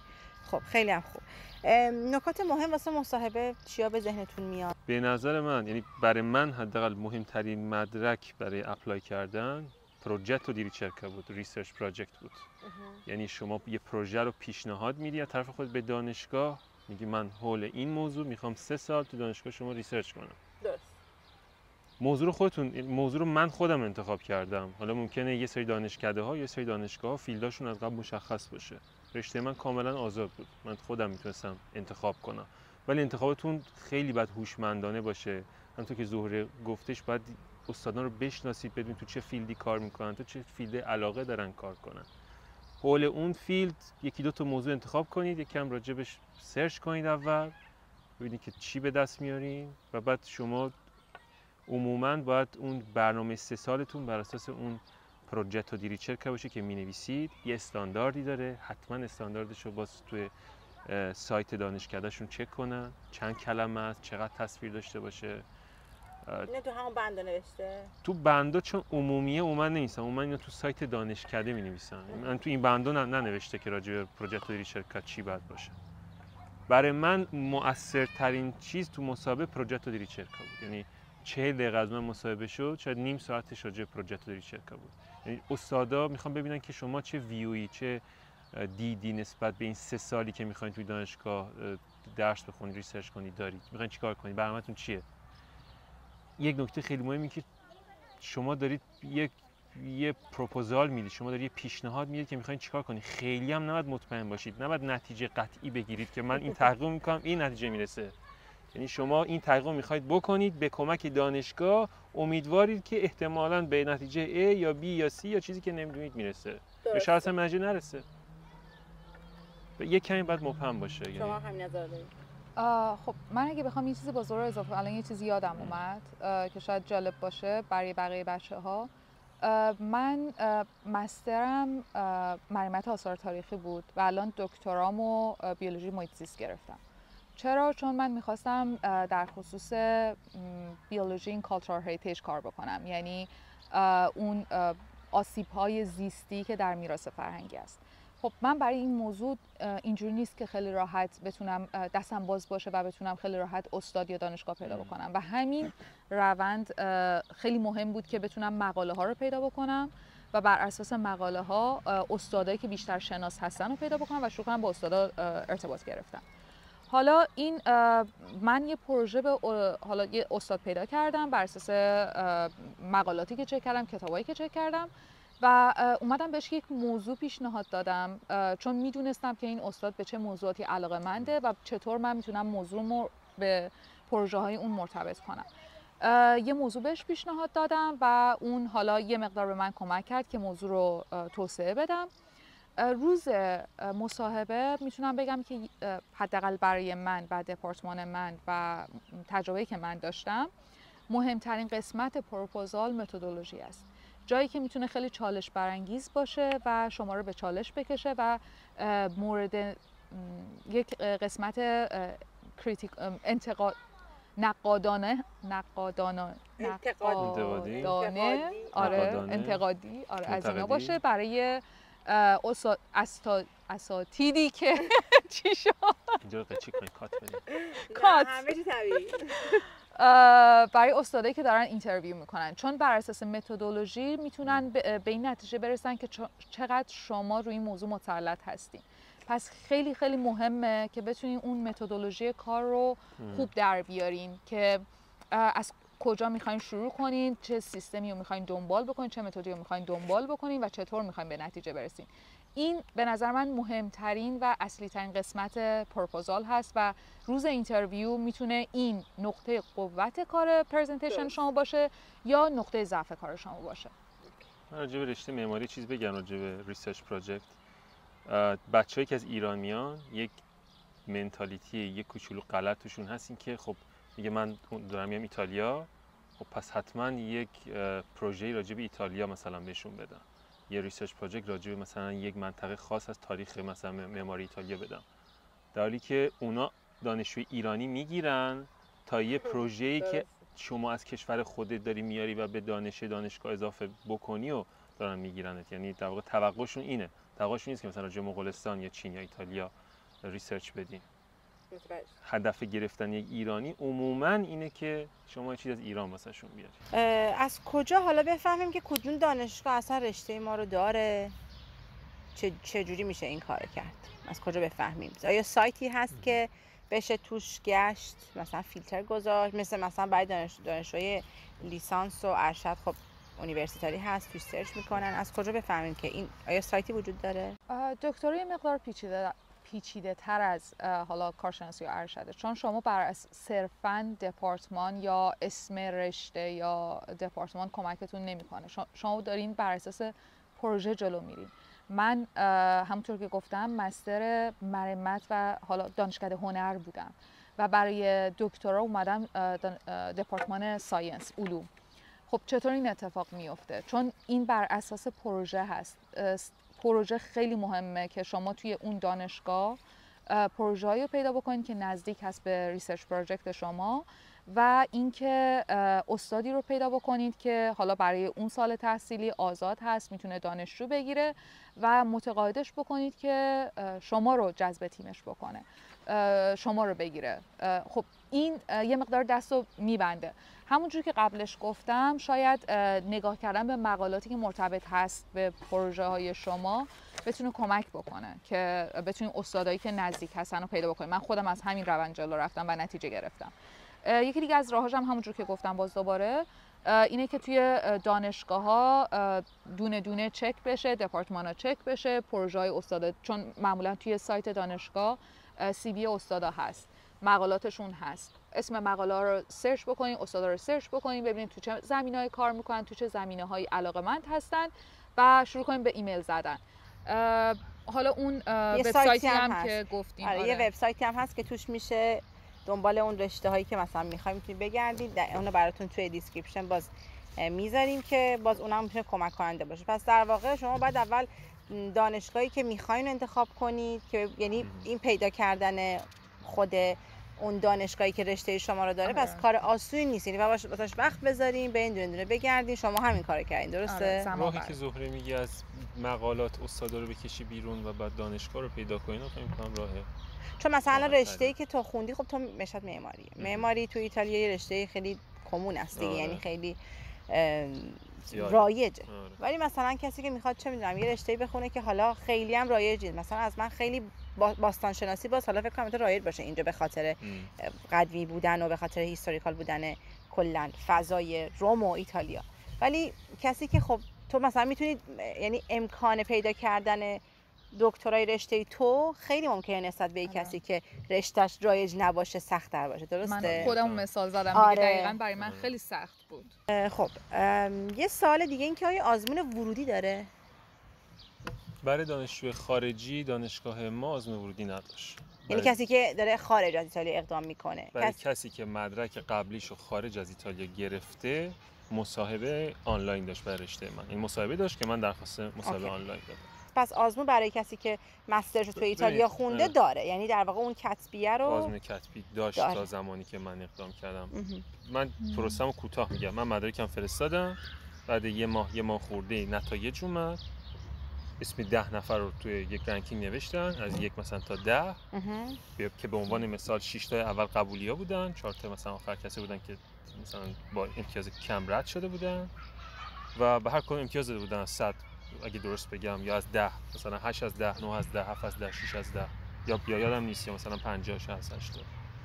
خب خیلی هم خوب. نکات مهم واسه مصاحبه چیا به ذهنتون میاد؟ به نظر من، یعنی برای من حداقل مهمترین مدرک برای اپلای کردن پروژکت دی ریچرکا بود، ریسرچ پروژکت بود. یعنی شما یه پروژه رو پیشنهاد میدی از طرف خود به دانشگاه، میگی من حول این موضوع میخوام 3 سال تو دانشگاه شما ریسرچ کنم. درست. موضوع رو خودتون، موضوع رو من خودم انتخاب کردم. حالا ممکنه یه سری دانشکده‌ها یا سری دانشگاه‌ها فیلداشون از قبل مشخص باشه. رشته من کاملا آزاد بود، من خودم میتونستم انتخاب کنم. ولی انتخابتون خیلی باید هوشمندانه باشه. همونطور که زهره گفتش، باید استادان رو بشناسید، بدون تو چه فیلدی کار میکنن، تو چه فیلد علاقه دارن کار کنن. حول اون فیلد یکی دو تا موضوع انتخاب کنید، یکم راجبش سرچ کنید اول، ببینید که چی به دست میارین و بعد شما عموماً باید اون برنامه 3 سالتون بر اساس اون پروژکت دی ریچرکا باشه که می‌نویسید. یه استانداردی داره، حتما استانداردش رو باز توی سایت دانشکدهشون چک کنن، چند کلمه است، چقدر تصویر داشته باشه. نه تو همون بندا نوشته؟ تو بندا چون عمومیه عموما نمی‌نویسن، عموما اینو تو سایت دانشکده می‌نویسن. من تو این بندا ننوشته که راجع به پروژکت دی ریچرکا چی باید باشه. برای من مؤثرترین چیز تو مسابقه پروژکت دی ریچرکا بود. یعنی 40 دقیقه از من مصاحبه شد، شاید نیم ساعتش راجع به پروژکت دی ریچرکا بود. یعنی استادا میخوان ببینن که شما چه ویویی، چه دیدی نسبت به این 3 سالی که میخواین توی دانشگاه درس بخونید، ریسرچ کنید دارید. میخواین چیکار کنید؟ برنامه‌تون چیه؟ یک نکته خیلی مهمی که شما دارید یه پروپوزال میدید، شما دارید یه پیشنهاد میدید که میخواین چیکار کنید. خیلی هم نباید مطمئن باشید، نباید نتیجه قطعی بگیرید که من این تحقیق میکنم این نتیجه میرسه. یعنی شما این تحقیق میخواید بکنید به کمک دانشگاه، امیدوارید که احتمالاً به نتیجه A یا B یا C یا چیزی که نمیدونید میرسه، یا شاید اصلا نتیجه نرسه. یه کمی باید مبهم باشه. شما همین نظر دارید؟ خب من اگه بخوام یه چیزی با زهره اضافه کنم، الان یه چیزی یادم اومد که شاید جالب باشه برای بقیه بچه‌ها. من مسترم معلومات آثار تاریخی بود و الان دکترامو بیولوژی محیط زیست گرفتم. چرا؟ چون من میخواستم در خصوص بیولوژی این کالچرال هریتیج کار بکنم، یعنی اون آسیب‌های زیستی که در میراث فرهنگی است. خب من برای این موضوع اینجوری نیست که خیلی راحت بتونم دستم باز باشه و بتونم خیلی راحت استاد یا دانشگاه پیدا بکنم و همین روند خیلی مهم بود که بتونم مقاله ها رو پیدا بکنم و بر اساس مقاله ها استادایی که بیشتر شناس هستن رو پیدا بکنم و شروع کنم با استادا ارتباط گرفتن. حالا این من یه پروژه به حالا یه استاد پیدا کردم بر اساس مقالاتی که چک کردم، کتابایی که چک کردم و اومدم بهش یک موضوع پیشنهاد دادم، چون میدونستم که این استاد به چه موضوعاتی علاقه‌منده و چطور من میتونم موضوعمو به پروژه های اون مرتبط کنم. یه موضوع بهش پیشنهاد دادم و اون حالا یه مقدار به من کمک کرد که موضوع رو توسعه بدم. روز مصاحبه میتونم بگم که حداقل برای من و دپارتمان من و تجربه‌ای که من داشتم، مهمترین قسمت پروپوزال متدولوژی است. جایی که میتونه خیلی چالش برانگیز باشه و شما رو به چالش بکشه و مورد یک قسمت انتقادی از اینا باشه برای اساتیدی که چی شد؟ اینجا قچی کنید، کات بدید. کات همه چی طبیعی. برای استادایی که دارن اینترویو میکنن، چون بر اساس متدولوژی میتونن به این نتیجه برسن که چقدر شما روی این موضوع مسلط هستین. پس خیلی خیلی مهمه که بتونین اون متدولوژی کار رو خوب در بیارین که از کجا میخواین شروع کنین، چه سیستمی رو میخواین دنبال بکنین، چه متدی رو میخواین دنبال بکنین و چطور میخواین به نتیجه برسین. این به نظر من مهمترین و اصلی ترین قسمت پروپوزال هست و روز اینترویو میتونه این نقطه قوت کار پرزنتیشن شما باشه یا نقطه ضعف کار شما باشه. من راجع به رشته معماری چیز بگم، راجع به ریسرچ پروژکت. بچه‌ای که از ایران میان یک منتالیتی یک کوچولو غلط توشون هست، این که خب میگه من دارم میام ایتالیا، خب پس حتما یک پروژه‌ای راجع به ایتالیا مثلا بهشون بدم، یه ریسرچ پروژکت راجع به مثلا یک منطقه خاص از تاریخ مثلا معماری ایتالیا بدم، در حالی که اونا دانشجوی ایرانی میگیرن تا یه پروژه‌ای که شما از کشور خودت داری میاری و به دانشگاه اضافه بکنی و دارن میگیرنت. یعنی در واقع توقعشون اینه، توقعشون نیست که مثلا راجع به مغولستان یا چین یا ایتالیا ریسرچ بدین. هدف گرفتن یک ایرانی عموماً اینه که شما یه چیز از ایران واسهشون بیاری. از کجا حالا بفهمیم که کدوم دانشگاه اصلا رشته ما رو داره؟ چه جوری میشه این کار کرد؟ از کجا بفهمیم؟ آیا سایتی هست که بشه توش گشت، مثلا فیلتر گذاشت، مثلا برای دانشجوی لیسانس و ارشد خب یونیورسیتاری هست توش سرچ میکنن؟ از کجا بفهمیم که این آیا سایتی وجود داره؟ دکترا یه مقدار پیچیده تر از حالا کارشناسی و ارشده، چون شما بر صرفاً دپارتمان یا اسم رشته یا دپارتمان کمکتون نمیکنه. شما دارین بر اساس پروژه جلو میرین. من همونطور که گفتم مستر مرمت و حالا دانشکده هنر بودم و برای دکترا اومدم دپارتمان ساینس علوم. خب چطور این اتفاق میفته؟ چون این بر اساس پروژه هست. پروژه خیلی مهمه که شما توی اون دانشگاه پروژه‌ای رو پیدا بکنید که نزدیک هست به ریسرچ پروژکت شما و اینکه استادی رو پیدا بکنید که حالا برای اون سال تحصیلی آزاد هست، میتونه دانشجو بگیره و متقاعدش بکنید که شما رو جذب تیمش بکنه، شما رو بگیره. خب این یه مقدار دست رو میبنده. همونجور که قبلش گفتم شاید نگاه کردن به مقالاتی که مرتبط هست به پروژه های شما بتونه کمک بکنه که بتونید استادایی که نزدیک هستن رو پیدا بکنید. من خودم از همین روند جلو رفتم و نتیجه گرفتم. یکی دیگه از راهاش هم همونجور که گفتم باز دوباره اینه که توی دانشگاه ها دونه دونه چک بشه، دپارتمان ها چک بشه، پروژه های استادا، چون معمولا توی سایت دانشگاه سی وی استادا هست، مقالاتشون هست. اسم مقاله رو سرچ بکنین، استادا رو سرچ بکنین، ببینید تو چه زمینه‌ای کار میکنن، تو چه زمینه‌های علاقه‌مند هستن و شروع کنین به ایمیل زدن. حالا اون وبسایتی هم که گفتیم، آره یه وبسایتی هم هست که توش میشه دنبال اون رشته هایی که مثلا میخوایم میتونید بگردید. اونو براتون توی دیسکریپشن باز میذاریم که باز اونم میتونه کمک کننده باشه. پس در واقع شما باید اول دانشگاهی که میخواین انتخاب کنید که یعنی این پیدا کردن خود اون دانشگاهی که رشته شما رو داره پس کار آسونی نیست، یعنی واسش وقت بذارین، برین دونه دونه بگردین. شما همین کارو کردین درسته؟ راهی که زهره میگه از مقالات استادا رو بکشی بیرون و بعد دانشگاه رو پیدا کنین، فکر می‌کنم راهه. چون مثلا رشته‌ای که تو خوندی، خب تو مشهد معماری تو ایتالیا یه رشته خیلی کمون است دیگه، یعنی خیلی رایجه. ولی مثلا کسی که میخواد چه میدونم یه رشته‌ای بخونه که حالا خیلی هم رایج نیست، مثلا از من خیلی باستان شناسی باز حالا فکر کنم تو رایج باشه اینجا به خاطر قدیمی بودن و به خاطر هیستوریکال بودن کلا فضای روم و ایتالیا. ولی کسی که خب تو مثلا میتونید یعنی امکان پیدا کردن دکترای رشته تو خیلی ممکنه نسبت به کسی که رشتهش رایج نباشه سخت‌تر باشه، درسته؟ من خودم مثال زدم دیگه. آره. دقیقاً برای من خیلی سخت بود. خب یه سوال دیگه این که آیا آزمون ورودی داره؟ برای دانشجوی خارجی دانشگاه ما آزمون ورودی نداشت. یعنی کسی که داره خارج از ایتالیا اقدام میکنه، برای کسی که مدرک قبلیشو خارج از ایتالیا گرفته مصاحبه آنلاین داشت برای رشته من. این مصاحبه داشت که من درخواست مصاحبه آنلاین دادم. پس آزمون برای کسی که مسترش تو ایتالیا خونده داره، یعنی در واقع اون کتبیه رو آزمون کتبی داشت تا زمانی که من اقدام کردم. من پروسه‌مو کوتاه میگم. من مدرکم فرستادم، بعد یه ماه خورده نتایج اومد. اسم 10 نفر رو توی یک رنکینگ نوشتن از 1 مثلا تا 10 که به عنوان مثال 6 تا اول قبولیا بودن، 4 تا مثلا آخر کسی بودن که مثلا با امتیاز کم رد شده بودن و به هر کدوم امتیاز داده بودن از 100 اگه درست بگم، یا از 10 مثلا 8 از 10، 9 از 10، 7 از 10، 6 از 10 یا یادم نیست، یا مثلا 50 60 80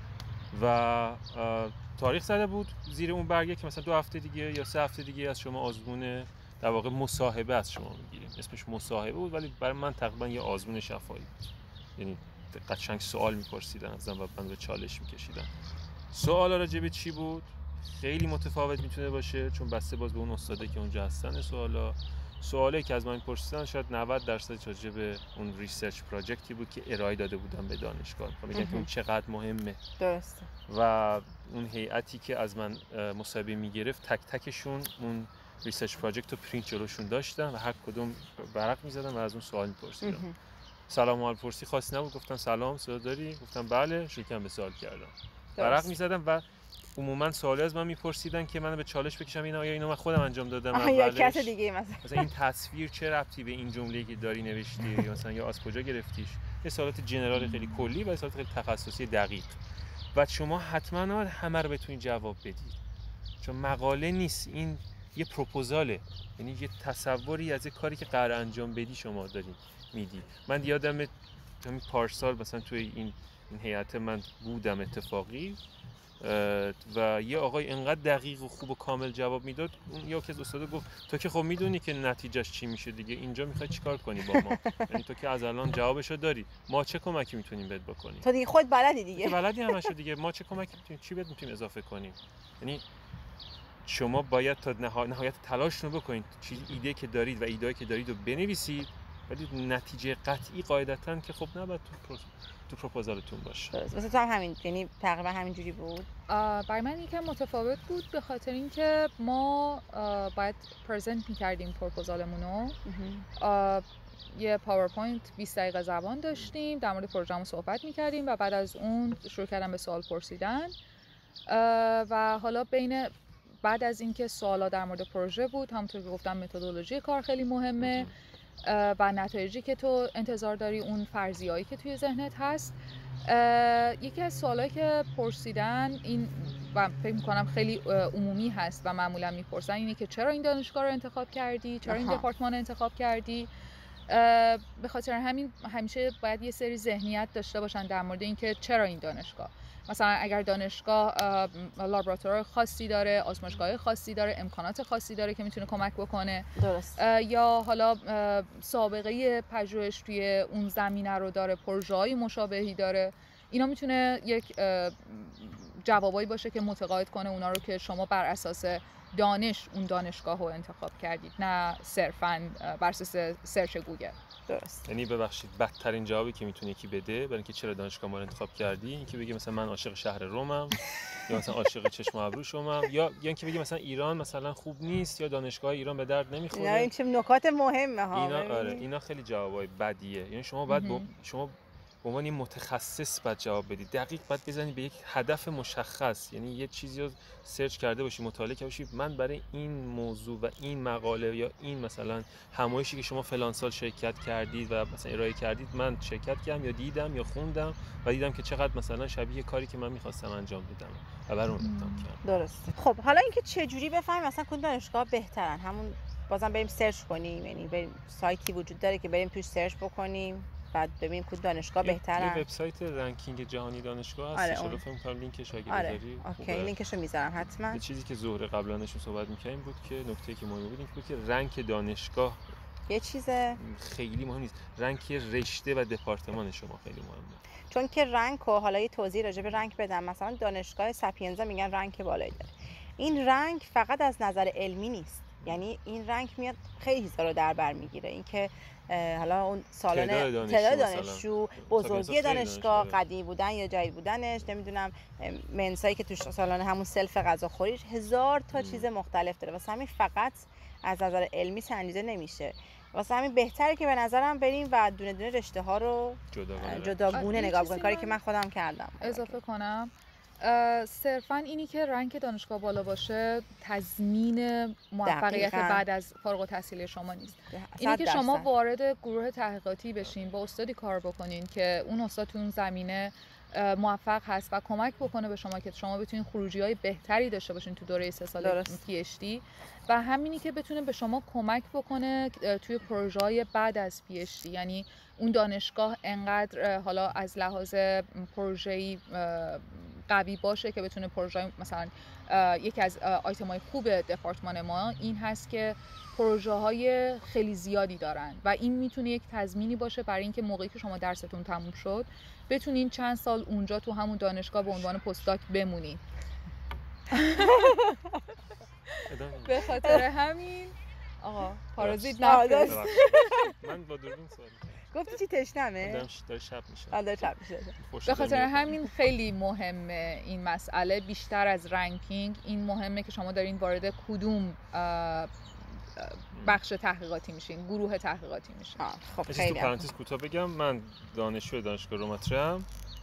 و تاریخ زده بود زیر اون برگه که مثلا 2 هفته دیگه یا 3 هفته دیگه از شما آزمون در واقع مصاحبه از شما میگیریم. اسمش مصاحبه بود ولی برای من تقریبا یه آزمون شفاهی بود، یعنی قشنگ سوال میپرسیدن ازم و من به چالش میکشیدن. سوالا راجع به چی بود؟ خیلی متفاوت میتونه باشه چون بسته باز به اون استاده که اونجا هستن. سوالی که از من پرسیدن شاید 90% راجع به اون ریسرچ پروژکتی بود که ارائه داده بودم به دانشگاه. میگن که اون چقدر مهمه. درسته. و اون هیئتی که از من مصاحبه میگرفت تک تکشون اون ریسرچ پروژکت رو پرینت جلوشون داشتن و هر کدوم ورق می‌زدن و از اون سوال می‌پرسیدن. سلام و حال‌پرسی خاصی نبود. گفتن سلام، صدا داری؟ گفتم بله. شروع کردم به سوال کردم. ورق می‌زدم و عموما سوالی از من میپرسیدن که منو به چالش بکشم اینا آیا اینو من خودم انجام دادم یا کس دیگه مثلا این تصویر چه ربطی به این جمله‌ای که داری نوشتی یا مثلا یا از کجا گرفتیش. یه سوالات جنرال خیلی کلی و سوالات خیلی تخصصی دقیق و شما حتما همه رو بتونید جواب بدید چون مقاله نیست، این یه پروپوزاله، یعنی یه تصوری از یه کاری که قرار انجام بدی شما دارین میدی. من یادم همین پارسال مثلا توی این هیئت من بودم اتفاقی و یه آقای انقدر دقیق و خوب و کامل جواب میداد، اون یا که از استادا گفت تو که خب میدونی که نتیجهش چی میشه دیگه، اینجا میخوای چیکار کنی با ما؟ یعنی تو که از الان جوابشو داری، ما چه کمکی میتونیم بهت بکنیم؟ تو دیگه خود بلدی دیگه. بلدی همشو دیگه، ما چه کمکی میتونیم، چی بهت میتونیم اضافه کنیم؟ یعنی شما باید تا نهایت تلاشتون رو بکنید، چیزی ایده که دارید و ایده‌ای که دارید رو بنویسید، ولی نتیجه قطعی قاعدتاً که خب نباید تو پروپوزالتون باشه. مثلا تو هم همین، یعنی تقریبا همین جوری بود. برای من یکم متفاوت بود به خاطر اینکه ما باید پرزنت می‌کردیم پروپوزالمون رو. یه پاورپوینت 20 دقیقه زبان داشتیم، در مورد پروژه‌مون صحبت می‌کردیم و بعد از اون شروع کردم به سوال پرسیدن و حالا بعد از اینکه سوالا در مورد پروژه بود، همونطور که گفتم متدولوژی کار خیلی مهمه و نتایجی که تو انتظار داری، اون فرضیه‌ای که توی ذهنت هست. یکی از سوالایی که پرسیدن این و فکر می‌کنم خیلی عمومی هست و معمولا میپرسن اینه که چرا این دانشگاه رو انتخاب کردی؟ چرا این دپارتمان رو انتخاب کردی؟ به خاطر همین همیشه باید یه سری ذهنیت داشته باشن در مورد اینکه چرا این دانشگاه. مثلا اگر دانشگاه لابراتوار خاصی داره، آزمایشگاه خاصی داره، امکانات خاصی داره که میتونه کمک بکنه، درست. یا حالا سابقه پژوهش توی اون زمینه رو داره، پروژه‌های مشابهی داره، اینا میتونه یک جوابایی باشه که متقاعد کنه اونا رو که شما بر اساس دانش اون دانشگاه رو انتخاب کردید، نه صرفاً بر اساس سرچ گوگل. درست. یعنی ببخشید بدترین جوابی که میتونه یکی بده برای اینکه چرا دانشگاه ما رو انتخاب کردی، اینکه بگه مثلا من عاشق شهر رومم یا مثلا عاشق چشم و ابرو شومم، یا اینکه بگه مثلا ایران مثلا خوب نیست یا دانشگاه ایران به درد نمیخوره. نه این چه نکات مهمه ها. اینا خیلی جوابای بدیه. یعنی شما باید شما به عنوان متخصص باید جواب بدید، دقیق باید بزنید به یک هدف مشخص، یعنی یه چیزی رو سرچ کرده باشی، مطالعه کرده باشی، من برای این موضوع و این مقاله یا این مثلا همایشی که شما فلان سال شرکت کردید و مثلا ارائه کردید من شرکت کردم یا دیدم یا خوندم و دیدم که چقدر مثلا شبیه کاری که من می‌خواستم انجام بدم و برام اقدام کردم. درسته. خب حالا اینکه چه جوری بفهمیم مثلا کدوم دانشگاه بهترن، همون بازم بریم سرچ کنیم، یعنی بریم سایتی وجود داره که بریم توش سرچ بکنیم بعد ببینیم کدوم دانشگاه بهتره. یه وبسایت رنکینگ جهانی دانشگاه هست. ان شاءالله فکر کنم لینکش اگه بذاری اوکی لینکشو میذارم حتما. یه چیزی که زهره قبلا نشون صحبت می‌کردیم بود که نکته که مهم بود که رنک دانشگاه یه چیز خیلی مهم نیست، رنک رشته و دپارتمان شما خیلی مهمه. چون که رنک و حالا یه توضیح راجع به رنک بدم، مثلا دانشگاه ساپینزا میگن رنک بالایی داره. این رنک فقط از نظر علمی نیست، یعنی این رنک میاد خیلی چیزا رو در بر میگیره، اینکه حالا اون سالن تعداد دانشجو، بزرگی دانشگاه، قدیمی بودن یا جدید بودنش، نمیدونم منسایی که توش سالن همون سلف غذاخوریش، هزار تا چیز مختلف داره. واسه همین فقط از نظر علمی سنجیده نمیشه. واسه همین بهتره که به نظرم بریم و دونه دونه رشته ها رو جداگونه نگاه کنیم، کاری که من خودم کردم. اضافه کنم صرفاً اینی که رنک دانشگاه بالا باشه تضمین موفقیت بعد از فارغ التحصیلی شما نیست. اینی که شما وارد گروه تحقیقاتی بشین، با استادی کار بکنین که اون استاد تو اون زمینه موفق هست و کمک بکنه به شما که شما بتونین خروجی‌های بهتری داشته باشین تو دوره 3 سال پی اچ دی، و همینی که بتونه به شما کمک بکنه توی پروژه‌های بعد از پی اچ دی. یعنی اون دانشگاه انقدر حالا از لحاظ پروژه‌ای قوی باشه که بتونه پروژه، مثلا یکی از آیتم‌های خوب دپارتمان ما این هست که پروژه‌های خیلی زیادی دارن و این میتونه یک تضمینی باشه برای اینکه موقعی که شما درستون تموم شد بتونین چند سال اونجا تو همون دانشگاه به عنوان پستاک بمونین. به خاطر همین آقا پارازیت نفرست. من با دوربین سوال گفتی چی تشنمه؟ داره شب میشه. داره شب میشه. به خاطر همین خیلی مهمه این مسئله، بیشتر از رنکینگ این مهمه که شما دارین وارد کدوم بخش تحقیقاتی میشین، گروه تحقیقاتی میشین. خب خیلی تو پرانتز کوتاه بگم، من دانشجوی دانشگاه روماترم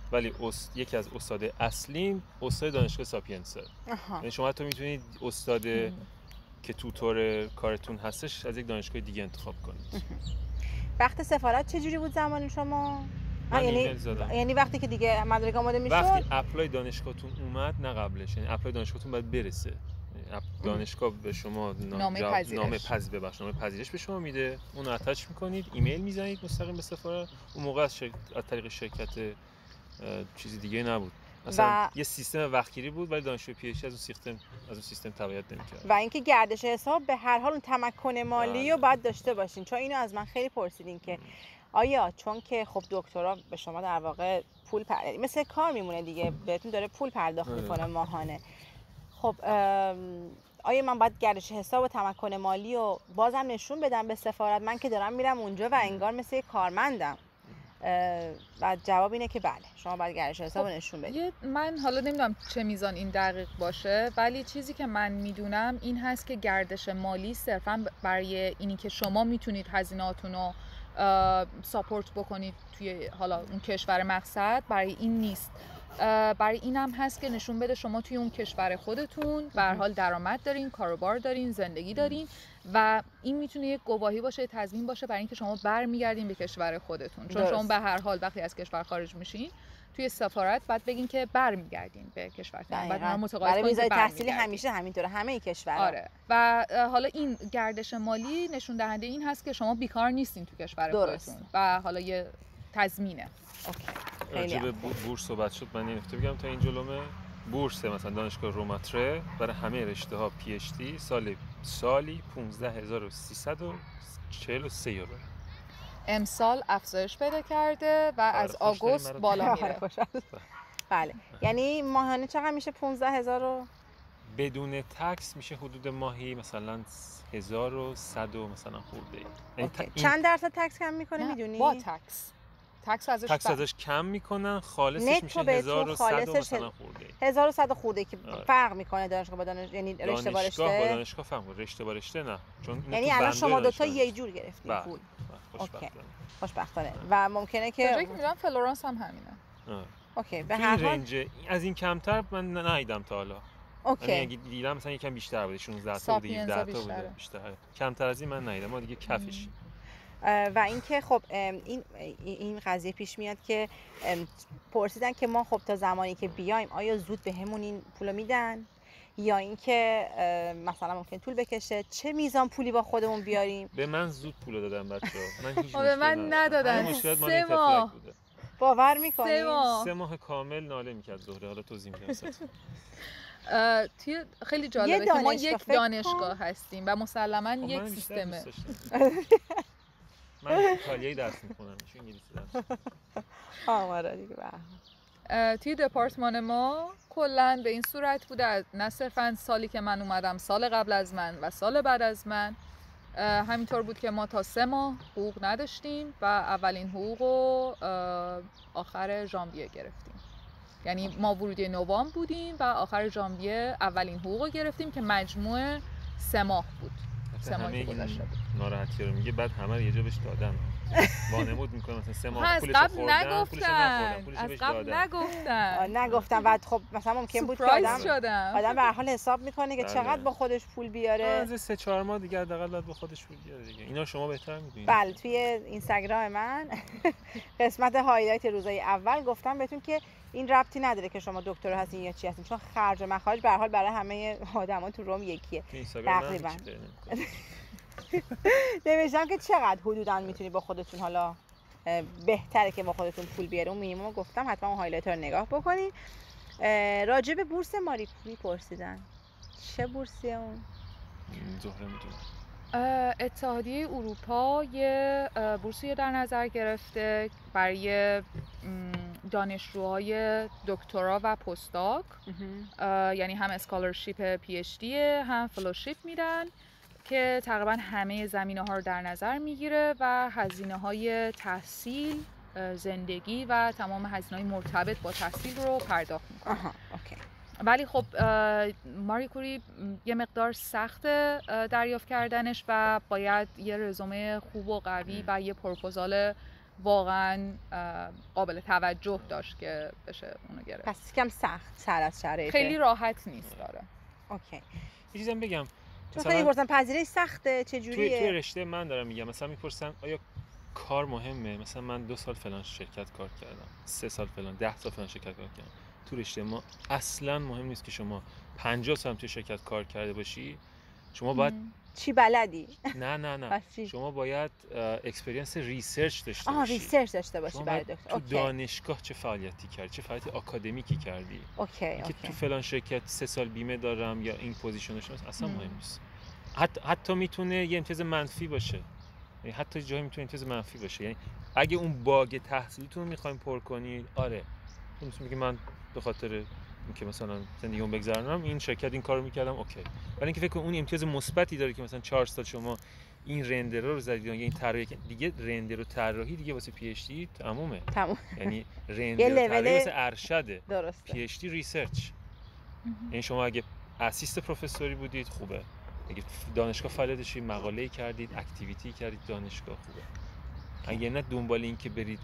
ولی یکی از استاد اصلیم استاد دانشگاه ساپینسه. یعنی شما حتی میتونید استاد که توتور کارتون هستش از یک دانشگاه دیگه انتخاب کنید. وقت سفارت چجوری بود زمان شما؟ من ایمیل زدم. یعنی وقتی که دیگه مدرک آماده میشد؟ وقتی اپلای دانشگاهتون اومد، نه قبلش. یعنی اپلای دانشگاهتون باید برسه. دانشگاه به شما نامه پذیرش به شما میده، اون رو اتچ میکنید، ایمیل میزنید مستقیم به سفارت. اون موقع از طریق شرکت چیزی دیگه نبود، اصلا یه سیستم وقتگیری بود، ولی دانشجو پی اچ دی از اون سیستم تبعیت نمی‌کرد. و اینکه گردش حساب به هر حال اون تمکن مالی رو باید داشته باشین، چون اینو از من خیلی پرسیدین که آیا چون که خب دکترا به شما در واقع پول مثل کار میمونه دیگه، بهتون داره پول پرداخت میکنه ماهانه. خب آیا من باید گردش حساب و تمکن مالی رو بازم نشون بدم به سفارت، من که دارم میرم اونجا و انگار مثل یک کارمندم؟ و جواب اینه که بله، شما باید گردش حساب رو نشون بدید. من حالا نمیدونم چه میزان این دقیق باشه، ولی چیزی که من میدونم این هست که گردش مالی صرفا برای اینی که شما میتونید هزینه‌هاتون رو ساپورت بکنید توی حالا اون کشور مقصد، برای این نیست. برای این هم هست که نشون بده شما توی اون کشور خودتون به هر حال درآمد دارین، کاروبار دارین، زندگی دارین، و این میتونه یک گواهی باشه، تضمین باشه برای اینکه شما برمیگردین به کشور خودتون. چون شما به هر حال وقتی از کشور خارج میشین توی سفارت بعد بگین که برمیگردین به کشورتون. بعد ما متقاعد کنیم ویزای تحصیلی همیشه همینطوره همه کشورها. آره. و حالا این گردش مالی نشون دهنده این هست که شما بیکار نیستین تو کشور خودتون و حالا یه تضمینه. راجع به بورس صحبت شد، من این نکته بگم تا این جلومه. بورس مثلا دانشگاه روماتره برای همه رشته ها پی اچ دی سالی 15343 یورو. امسال افزایش پیدا کرده و از آگوست بالا میره. بله. یعنی ماهانه چقدر میشه 15000 بدون تکس میشه حدود ماهی مثلا 1100 مثلا خورده. چند درصد تکس کم میکنه میدونی؟ با تکس ازش کم میکنن، خالصش میشه 1100 مثلا خورده. 1100 خورده که فرق میکنه دانشگاه با یعنی رشته با رشته. دانشگاه با دانشگاه فرق میکنه، رشته با رشته نه. چون یعنی الان شما دو تا یه جور گرفتین پول. خوشبختانه. و ممکنه که فکر می‌کنم فلورانس هم همینه. اوکی. به هر حال از این کمتر من ندیدم تا حالا. اوکی. یعنی اگه دیدم مثلا یکم بیشتر بوده، 16 تا بوده، 17 تا بوده، بیشتر. کمتر از این من ندیدم، ما دیگه کفش. و اینکه خب این قضیه پیش میاد که پرسیدن که ما خب تا زمانی که بیایم آیا زود بهمون این پولو میدن یا اینکه مثلا ممکن طول بکشه، چه میزان پولی با خودمون بیاریم؟ به من زود پول دادن بچه‌ها، من هیچ به من ندادن. 3 ماه باور میکنی؟ 3 ماه کامل ناله میکرد زهره. حالا توضیح میدم. توی خیلی جالبه که ما یک دانشگاه هستیم و مسلماً یک سیستمه. من ایتالیایی درس میخونم، چون انگلیسی درس. آره دیگه. توی دپارتمان ما کلاً به این صورت بوده، نه صرفاً سالی که من اومدم، سال قبل از من و سال بعد از من همینطور بود که ما تا 3 ماه حقوق نداشتیم و اولین حقوق رو آخر ژانویه گرفتیم. یعنی ما ورودی نوامبر بودیم و آخر ژانویه اولین حقوق رو گرفتیم که مجموع 3 ماه بود. 3 ماه گذشته بود. ناراحتی رو میگه، بعد همه رو یه جا بهش دادن. وانمود میکنه مثلا 3 ماه پولش رو خوردن، از قبل نگفتن. بعد خب مثلا ممکن بود که آدم به هر حال حساب میکنه که چقدر با خودش پول بیاره. از 3-4 ماه دیگه حداقل باید با خودش پول بیاره دیگه. اینا شما بهتر میدونید. بله، توی اینستاگرام من قسمت هایلایت روزای اول گفتم بهتون که این ربطی نداره که شما دکتر هستین یا چی هستین، چون خرج و مخارج به هر حال برای همه آدما تو روم یکیه تقریبا. نمی‌دونم که چقدر حدوداً میتونی با خودتون، حالا بهتره که با خودتون پول بیاره. اون مینیمم گفتم، حتما اون هایلایت رو نگاه بکنین. راجع به بورس ماری پرسیدن، چه بورسیه اون؟ زهره میدونه. اتحادیه اروپا یه بورسی در نظر گرفته برای دانشجوهای دکترا و پستاک، یعنی هم اسکالرشیپ پی اچ دی هم فلوشیپ میدن که تقریبا همه زمینه‌ها رو در نظر میگیره و هزینه‌های تحصیل، زندگی و تمام هزینه‌های مرتبط با تحصیل رو پرداخت میکنه. اوکی. ولی خب ماری کوری یه مقدار سخت دریافت کردنش و باید یه رزومه خوب و قوی و یه پروپوزال واقعا قابل توجه داشت که بشه اونو گرفت. پس کم سخت سر از شرایط خیلی راحت نیست داره. اوکی. یه چیزم بگم، چون خیلی می‌پرسن پذیرش سخته چه جوریه؟ توی رشته من دارم میگم، مثلا میپرسن آیا کار مهمه؟ مثلا من 2 سال فلان شرکت کار کردم، 3 سال فلان، 10 سال فلان شرکت کار کردم. تو رشته ما اصلا مهم نیست که شما 50 سال توی شرکت کار کرده باشی. شما باید چی بلدی؟ نه شما باید اکسپریانس ریسرچ داشته باشی. ریسرچ داشته باشی برای دکتر. تو دانشگاه چه فعالیتی کردی، چه فعالیت آکادمیکی کردی. اوکی. که تو فلان شرکت 3 سال بیمه دارم یا این پوزیشن داشتم اصلا مهم نیست. حتی میتونه یه امتیاز منفی باشه. یعنی حتی جایی میتونه امتیاز منفی باشه. یعنی اگه اون باگ تحصیلیتون رو میخواین پر کنید، آره میتونید بگید من به خاطر اینکه مثلا زندگیمو بگذرونم این شرکت این کارو میکردم، اوکی. ولی اینکه فکر کن اون امتیاز مثبتی داره که مثلا 4 سال شما این رندر رو زدید یا این طراحی دیگه، رندر و طراحی دیگه واسه پی اچ دی تمومه. یعنی رندر و طراحی واسه ارشده. درسته. پی اچ دی ریسرچ. یعنی شما اگه اسیست پروفسوری بودید خوبه، اگه دانشگاه فعالیت داشتید، مقاله کردید، اکتیویتی کردید، دانشگاه خوبه. اگه نه دنبال این که برید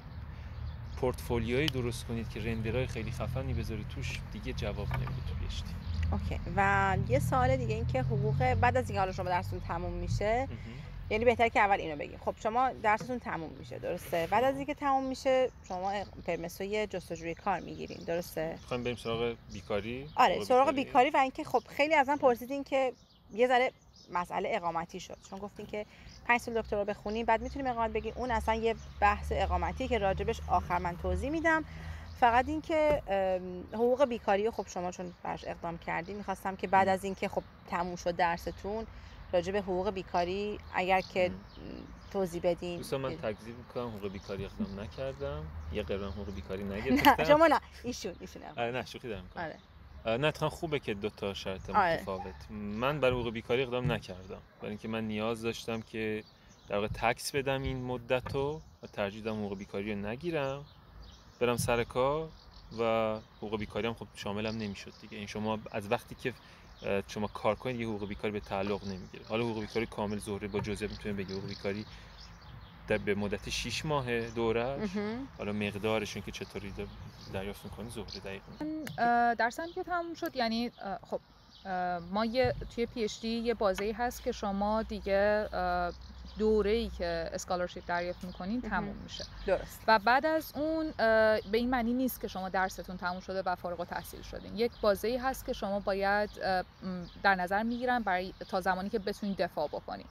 پورتفولیوی درست کنید که رندرهای خیلی خفنی بذارید توش، دیگه جواب نمیده تو پی اچ دی. اوکی. و یه سوال دیگه این که حقوق بعد از اینکه حالا شما درستون تموم میشه، یعنی بهتره که اول اینو بگیم. خب شما درستون تموم میشه، درسته؟ بعد از اینکه تموم میشه شما پرمیسوی جستجوی کار میگیرین، درسته؟ میخوایم بریم سراغ بیکاری؟ آره، سراغ بیکاری. و اینکه خب خیلی ازم پرسیدین که یه ذره مسئله اقامتی شد، چون گفتین که 5 سال دکترا بخونین بعد میتونیم اقامت بگین. اون اصلا یه بحث اقامتی که راجبش آخر من توضیح میدم. فقط این که حقوق بیکاری خب شما چون براش اقدام کردین، میخواستم که بعد از اینکه خب تموم شد درستون راجب حقوق بیکاری اگر که توضیح بدین. دوستان من تکذیب میکنم، حقوق بیکاری اقدام نکردم، یه قرن حقوق بیکاری نگرفتم. نه شما نه، ایشون آره نه شوخی دارم میکنم. آره. نه اتفاقا خوبه که 2 تا شرط متفاوت. من برای حقوق بیکاری اقدام نکردم، برای اینکه من نیاز داشتم که در واقع تکس بدم این مدتو و ترجیح دادم حقوق بیکاری رو نگیرم، برم سر کار و حقوق بیکاری هم خب شاملم نمیشد دیگه. این شما از وقتی که شما کار کنید یه حقوق بیکاری به تعلق نمیگیره. حالا حقوق بیکاری کامل زهره با جزئیات میتونیم بگیم. حقوق بیکاری به مدت 6 ماه دورش، حالا مقدارشون که چطوری دریافت می‌کنی زهره دقیقاً. درسم که تموم شد، یعنی خب ما توی پی اچ دی یه بازه‌ای هست که شما دیگه دوره‌ای که اسکالرشیپ دریافت می‌کنین تموم میشه. درست. و بعد از اون به این معنی نیست که شما درستون تموم شده و فارغ التحصیل شدین. یک بازه‌ای هست که شما باید در نظر میگیرن برای تا زمانی که بتونید دفاع بکنید.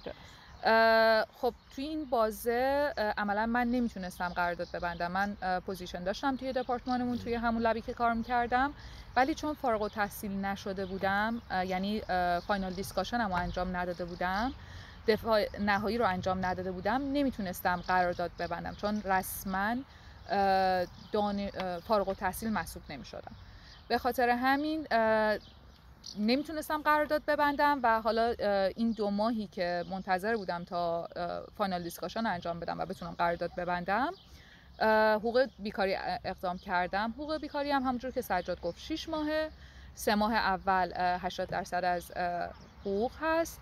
خب توی این بازه عملا من نمیتونستم قرارداد ببندم. من پوزیشن داشتم توی دپارتمانمون توی همون لبی که کار میکردم، ولی چون فارغ التحصیل نشده بودم، یعنی فاینال دیسکاشنمو انجام نداده بودم، دفاع نهایی رو انجام نداده بودم، نمیتونستم قرارداد ببندم چون رسما فارغ التحصیل محسوب نمیشدم. به خاطر همین نمیتونستم قرارداد ببندم و حالا این 2 ماهی که منتظر بودم تا فاینال دیسکاشن انجام بدم و بتونم قرارداد ببندم، حقوق بیکاری اقدام کردم. حقوق بیکاری هم همونجور که سجاد گفت 6 ماهه. 3 ماه اول 80% از حقوق هست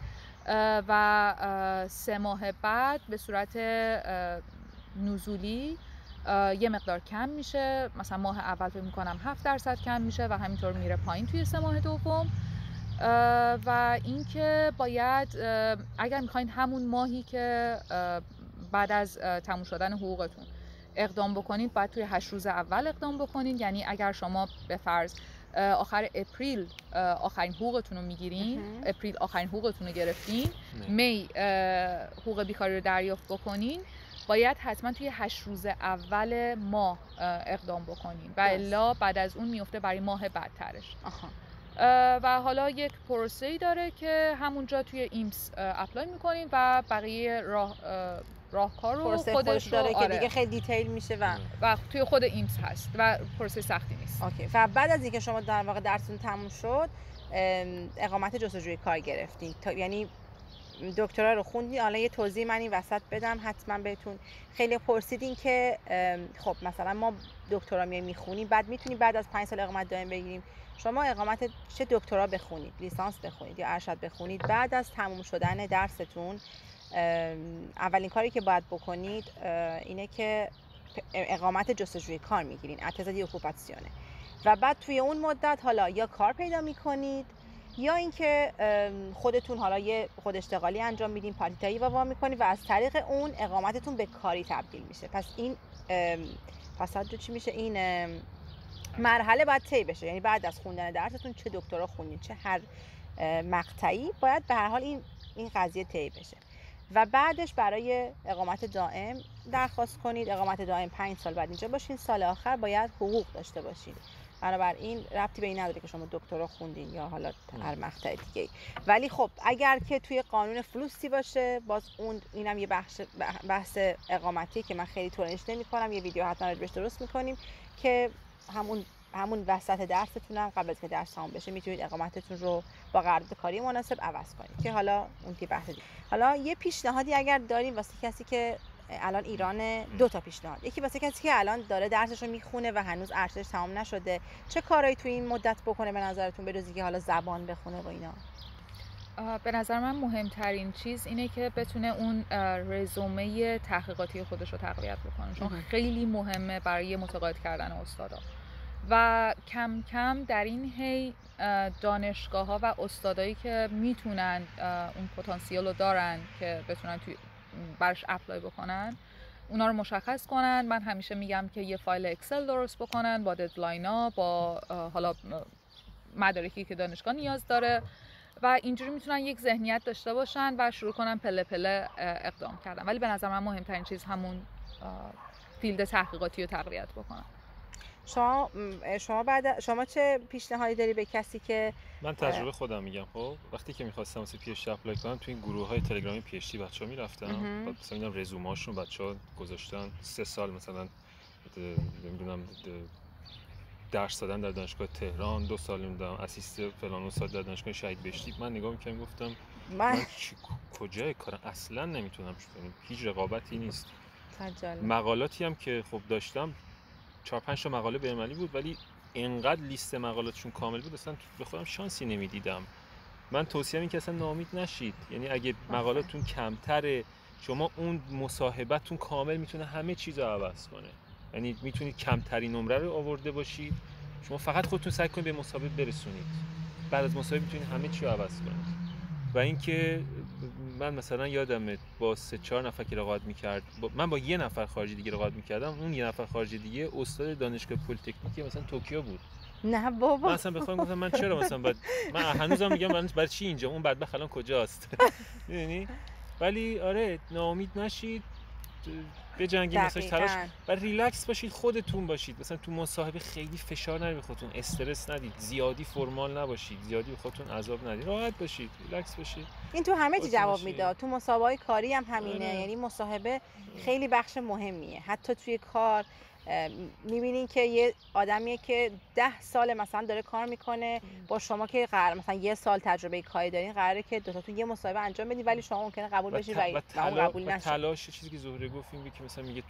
و 3 ماه بعد به صورت نزولی یه مقدار کم میشه. مثلا ماه اول فکر میکنم 7% کم میشه و همینطور میره پایین توی 3 ماه دوم. و اینکه باید اگر میخواین همون ماهی که بعد از تموم شدن حقوقتون اقدام بکنید، باید توی 8 روز اول اقدام بکنید. یعنی اگر شما به فرض آخر اپریل آخرین حقوقتون رو میگیرین، اپریل آخرین حقوقتون رو گرفتین، می حقوق بیکاری رو دریافت بکنین، باید حتما توی 8 روز اول ماه اقدام بکنین و الا بعد از اون میفته برای ماه بعدترش. و حالا یک پروسه‌ای داره که همونجا توی ایمس اپلای میکنین و بقیه راهکار رو خودش داره که دیگه خیلی دیتیل میشه و توی خود ایمس هست و پروسه سختی نیست. اوکی. و بعد از اینکه شما در واقع درستون تموم شد اقامت جستجوی کار گرفتین، یعنی دکترا رو خوندین. حالا یه توضیح من این وسط بدم حتما بهتون. خیلی پرسیدین که خب مثلا ما دکترا میخونیم بعد میتونیم بعد از 5 سال اقامت دائم بگیریم. شما اقامت چه دکترا بخونید، لیسانس بخونید یا ارشد بخونید، بعد از تموم شدن درستون اولین کاری که باید بکنید اینه که اقامت جستجوی کار میگیرین، attesa di occupazione، و بعد توی اون مدت حالا یا کار پیدا میکنید یا اینکه خودتون حالا یه خود اشتغالی انجام میدین، پارتیتایی وا میکنید و از طریق اون اقامتتون به کاری تبدیل میشه. پس این پاساژ چی میشه؟ این مرحله باید طی بشه، یعنی بعد از خوندن درستون چه دکترا خوندین چه هر مقطعی باید به هر حال این قضیه طی بشه و بعدش برای اقامت دائم درخواست کنید. اقامت دائم 5 سال بعد اینجا باشین، سال آخر باید حقوق داشته باشید. بنابراین ربطی به این نداره که شما دکترا خوندین یا حالا هر مقطع دیگه. ولی خب اگر که توی قانون فلوسی باشه، باز اینم یه بحث اقامتی که من خیلی طولانیش نمی‌کنم، یه ویدیو حتما راجعش درست می‌کنیم که همون وسط درستون هم قبل از که درس تمام بشه میتونید اقامتتون رو با قرارداد کاری مناسب عوض کنید که حالا اون که بحث دیگه. حالا یه پیشنهادی اگر داریم واسه کسی که الان ایران، 2 تا پیشنهاد. یکی واسه کسی که الان داره درسش رو میخونه و هنوز ارشدش تمام نشده، چه کارایی توی این مدت بکنه به نظرتون، به جز اینکه حالا زبان بخونه و اینا؟ به نظر من مهمترین چیز اینه که بتونه اون رزومه تحقیقاتی خودش رو تقویت بکنه، چون خیلی مهمه برای متقاعد کردن استادا و کم کم در این هی دانشگاه‌ها و استادایی که میتونن اون پتانسیل رو دارن که بتونن توی برش اپلای بکنن اونا رو مشخص کنن. من همیشه میگم که یه فایل اکسل درست بکنن با ددلاین‌ها، با حالا مدارکی که دانشگاه نیاز داره و اینجوری میتونن یک ذهنیت داشته باشن و شروع کنن پله پله اقدام کردن. ولی به نظر من مهمترین چیز همون فیلد تحقیقاتی رو تقویت بکنن. شما چه پیشنهادی داری به کسی که من تجربه خودم میگم؟ خب وقتی که می‌خواستم واسه پی اچ دی اپلای کنم تو این گروه‌های تلگرامی پی اچ دی بچه‌ها میرفتم، بعد مثلا اینا رزومه‌هاشون بچه‌ها گذاشتن 3 سال مثلا نمیدونم درس دادن در دانشگاه تهران، 2 سال نمیدونم اسیست فلان استاد در دانشگاه شهید بهشتی. من نگاه می‌کردم گفتم من کجای کارم اصلا نمیتونم، هیچ رقابتی نیست. مقالاتی هم که خب داشتم 4-5 تا مقاله بین‌المللی بود، ولی انقدر لیست مقالاتشون کامل بود اصلا به خودم شانسی نمیدیدم. من توصیه‌ام اینه که اصلا ناامید نشید، یعنی اگه مقالاتون کمتره شما اون مصاحبتون کامل میتونه همه چیز رو عوض کنه. یعنی میتونید کمترین نمره رو آورده باشید، شما فقط خودتون سعی کنید به مصاحبه برسونید، بعد از مصاحبه میتونید همه چی رو عوض کنید. و اینکه من مثلا یادمه با 3-4 نفر که رقابت می‌کرد، من با یه نفر خارجی دیگه رقابت می‌کردم، اون یه نفر خارجی دیگه استاد دانشگاه پلی‌تکنیک مثلا توکیو بود. نه بابا، من اصلا بخوام گفتم من چرا مثلا من هنوزم میگم برای چی اینجا، اون بدبخت الان کجاست؟ می‌دونی؟ ولی آره ناامید نشید، بجنگید، مثلا تلاش و ریلکس باشید، خودتون باشید. مثلا تو مصاحبه خیلی فشار نرید، خودتون استرس ندید، زیادی فرمال نباشید، زیادی به خودتون عذاب ندید، راحت باشید، ریلکس باشید. این تو همه چی جواب میده. تو مسابقات کاری هم همینه. یعنی مصاحبه خیلی بخش مهمیه. حتی توی کار میبینین که یه آدمیه که 10 سال مثلا داره کار میکنه با شما که قرار مثلا 1 سال تجربه کاری دارین، قراره که دو تاتون یه مصاحبه انجام بدین ولی شما ممکنه قبول بشید و اون قبول نشه. تلاش چیزی که زهره گفت این که مثلا میگه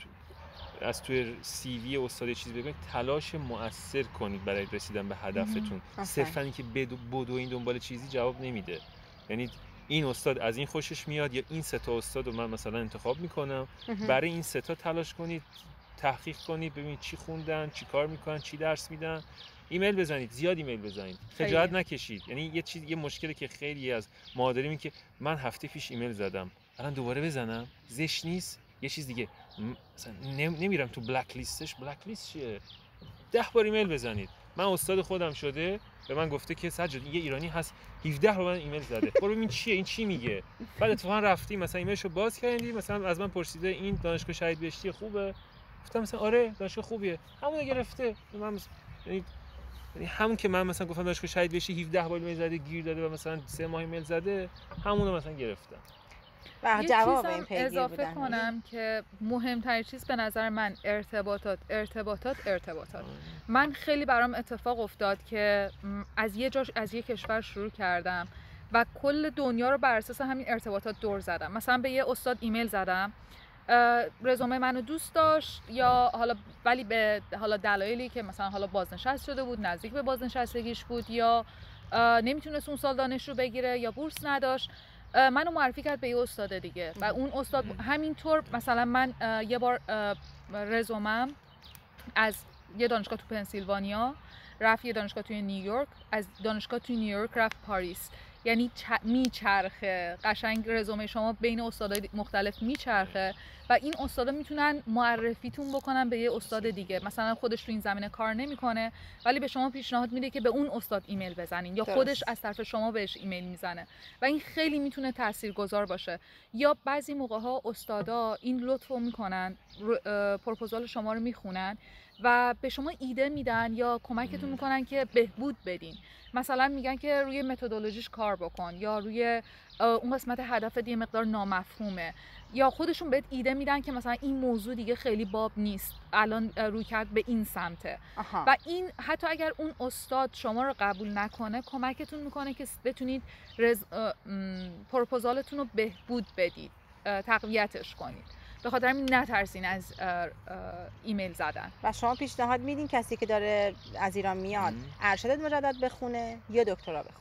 از توی سی وی استاد چیزی بگید، تلاش مؤثر کنید برای رسیدن به هدفتون. صرفا اینکه بدوین دنبال چیزی جواب نمیده. یعنی این استاد از این خوشش میاد یا این 3 تا استاد رو من مثلا انتخاب میکنم، برای این 3 تا تلاش کنید، تحقیق کنید، ببینید چی خوندن، چی کار میکنن، چی درس میدن. ایمیل بزنید، زیاد ایمیل بزنید، خجالت نکشید. یعنی یه مشکلی که خیلی از ما داریم این که من هفته پیش ایمیل زدم الان دوباره بزنم، زشت نیست؟ یه چیز دیگه مثلا نمیرم تو بلک لیستش. بلک لیست چیه؟ 10 بار ایمیل بزنید. من استاد خودم شده به من گفته که سجاد یه ایرانی هست 17 بار من ایمیل زده، برو ببین چیه این، چی میگه. بعد اتفاقا رفتیم مثلا ایمیلشو باز کردیم، مثلا از من پرسیده این دانشگاه شهید بهشتی خوبه؟ گفتم مثلا آره دانشگاه خوبیه، همون گرفته. من یعنی همون که من مثلا گفتم دانشگاه شهید بهشتی 17 بار ایمیل زده گیر داده و مثلا 3 ماه ایمیل زده، همونو مثلا گرفتم. و جواب این پیگیر اضافه بودن. کنم که مهمترین چیز به نظر من ارتباطات. من خیلی برام اتفاق افتاد که از یه کشور شروع کردم و کل دنیا رو بر اساس همین ارتباطات دور زدم. مثلا به یه استاد ایمیل زدم، رزومه منو دوست داشت، یا حالا ولی به حالا دلایلی که مثلا حالا بازنشست شده بود، نزدیک به بازنشستگیش بود، یا نمیتونست اون سال دانشجو بگیره، یا بورس نداشت، منو معرفی کرد به یه استاد دیگه و اون استاد همینطور مثلا من یه بار رزومم از یه دانشگاه تو پنسیلوانیا رفت یه دانشگاه توی نیویورک، از دانشگاه توی نیویورک رفت پاریس. یعنی میچرخه قشنگ رزومه شما بین استادای مختلف میچرخه و این استادا میتونن معرفیتون بکنن به یه استاد دیگه. مثلا خودش تو این زمینه کار نمیکنه ولی به شما پیشنهاد میده که به اون استاد ایمیل بزنین یا خودش از طرف شما بهش ایمیل میزنه و این خیلی میتونه تاثیرگذار باشه. یا بعضی موقع ها استادا این لطفو میکنن، پروپوزال شما رو میخونن و به شما ایده میدن یا کمکتون میکنن که بهبود بدین. مثلا میگن که روی متدولوژیش کار بکن یا روی اون قسمت هدفت یه مقدار نامفهومه، یا خودشون بهت ایده میدن که مثلا این موضوع دیگه خیلی باب نیست، الان روی کرد به این سمته. و این حتی اگر اون استاد شما رو قبول نکنه کمکتون میکنه که بتونید پروپوزالتون رو بهبود بدید، تقویتش کنید. به خاطر همین نترسین از ایمیل زدن. و شما پیشنهاد میدین کسی که داره از ایران میاد ارشد مجدد بخونه یا دکترا بخونه؟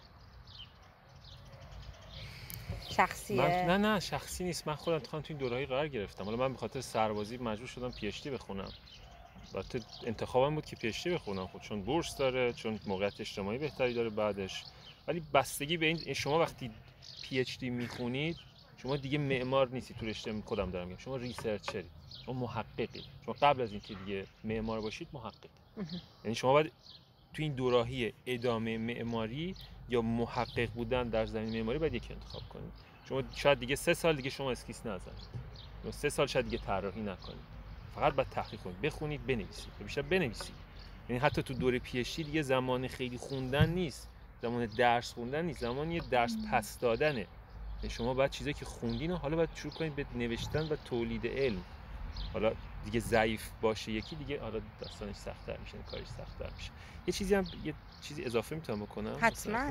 شخصیه؟ نه شخصی نیست. من خودم تو این دوره‌ای قرار گرفتم. حالا من به خاطر سربازی مجبور شدم پی اچ دی بخونم. البته انتخابم بود که پی اچ دی بخونم، خود چون بورس داره، چون موقعیت اجتماعی بهتری داره بعدش. ولی بستگی به این شما وقتی پی اچ دی میخونید شما دیگه معمار نیستی تو رشته خودم دارم میگم، شما ریسرچری، شما محققی. شما قبل از اینکه دیگه معمار باشید محقق. یعنی شما باید تو این دوراهی ادامه معماری یا محقق بودن در زمینه معماری باید یکی انتخاب کنید. شما شاید دیگه 3 سال دیگه شما اسکیس نزنید، یا 3 سال شاید دیگه طراحی نکنید، فقط باید تحقیق کنید، بخونید، بنویسید، بیشتر بنویسید. یعنی حتی تو دوره پی اچ دی دیگه زمان خیلی خوندن نیست، زمان درس خوندن نیست، زمان یه درس پس دادنه. شما باید چیزایی که خوندین و حالا باید شروع کنید به نوشتن و تولید علم. حالا دیگه ضعیف باشه یکی دیگه، حالا داستانش سخت‌تر میشه، کارش سخت‌تر میشه. یه چیزی اضافه میتونم بکنم؟ حتما.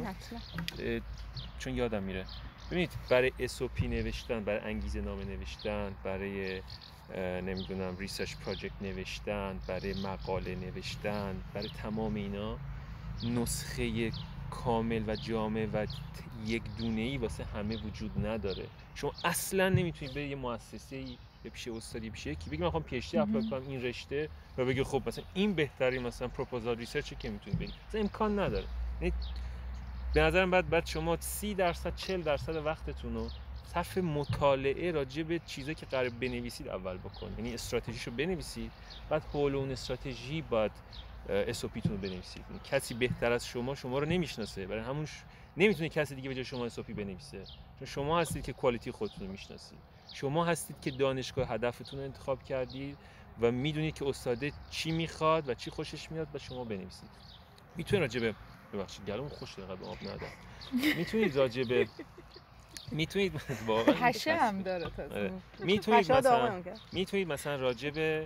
چون یادم میره. ببینید برای SOP نوشتن، برای انگیزه نامه نوشتن، برای نمیدونم ریسرچ پروژکت نوشتن، برای مقاله نوشتن، برای تمام اینا نسخه کامل و جامع و یک دونه‌ای واسه همه وجود نداره. شما اصلا نمیتونید به یه مؤسسه‌ای به پیش استادی پیش یکی بگید من می‌خوام پی اچ دی اپلای کنم این رشته و بگید خب مثلا این بهترین مثلا پروپوزال ریسرچی که میتونید بگید. مثلا امکان نداره. یعنی به نظرم بعد شما 30% 40% وقتتون رو صرف مطالعه راجع به چیزایی که قراره بنویسید اول بکنید. یعنی استراتژیشو بنویسید، بعد حول اون استراتژی باید SOP تون رو بنویسید. کسی بهتر از شما رو نمیشناسه، برای همون نمیتونه کسی دیگه به جای شما SOP بنویسه، چون شما هستید که کوالیتی خودتون رو میشناسید. شما هستید که دانشگاه هدفتون رو انتخاب کردید و میدونید که استاده چی میخواد و چی خوشش میاد و شما بنویسید. میتونید راجع به ببخشید گلوم خوش دقیقاً به آب نداد. میتونید راجع به واقعا هشه هم داره تازه. میتونید مثلا راجع به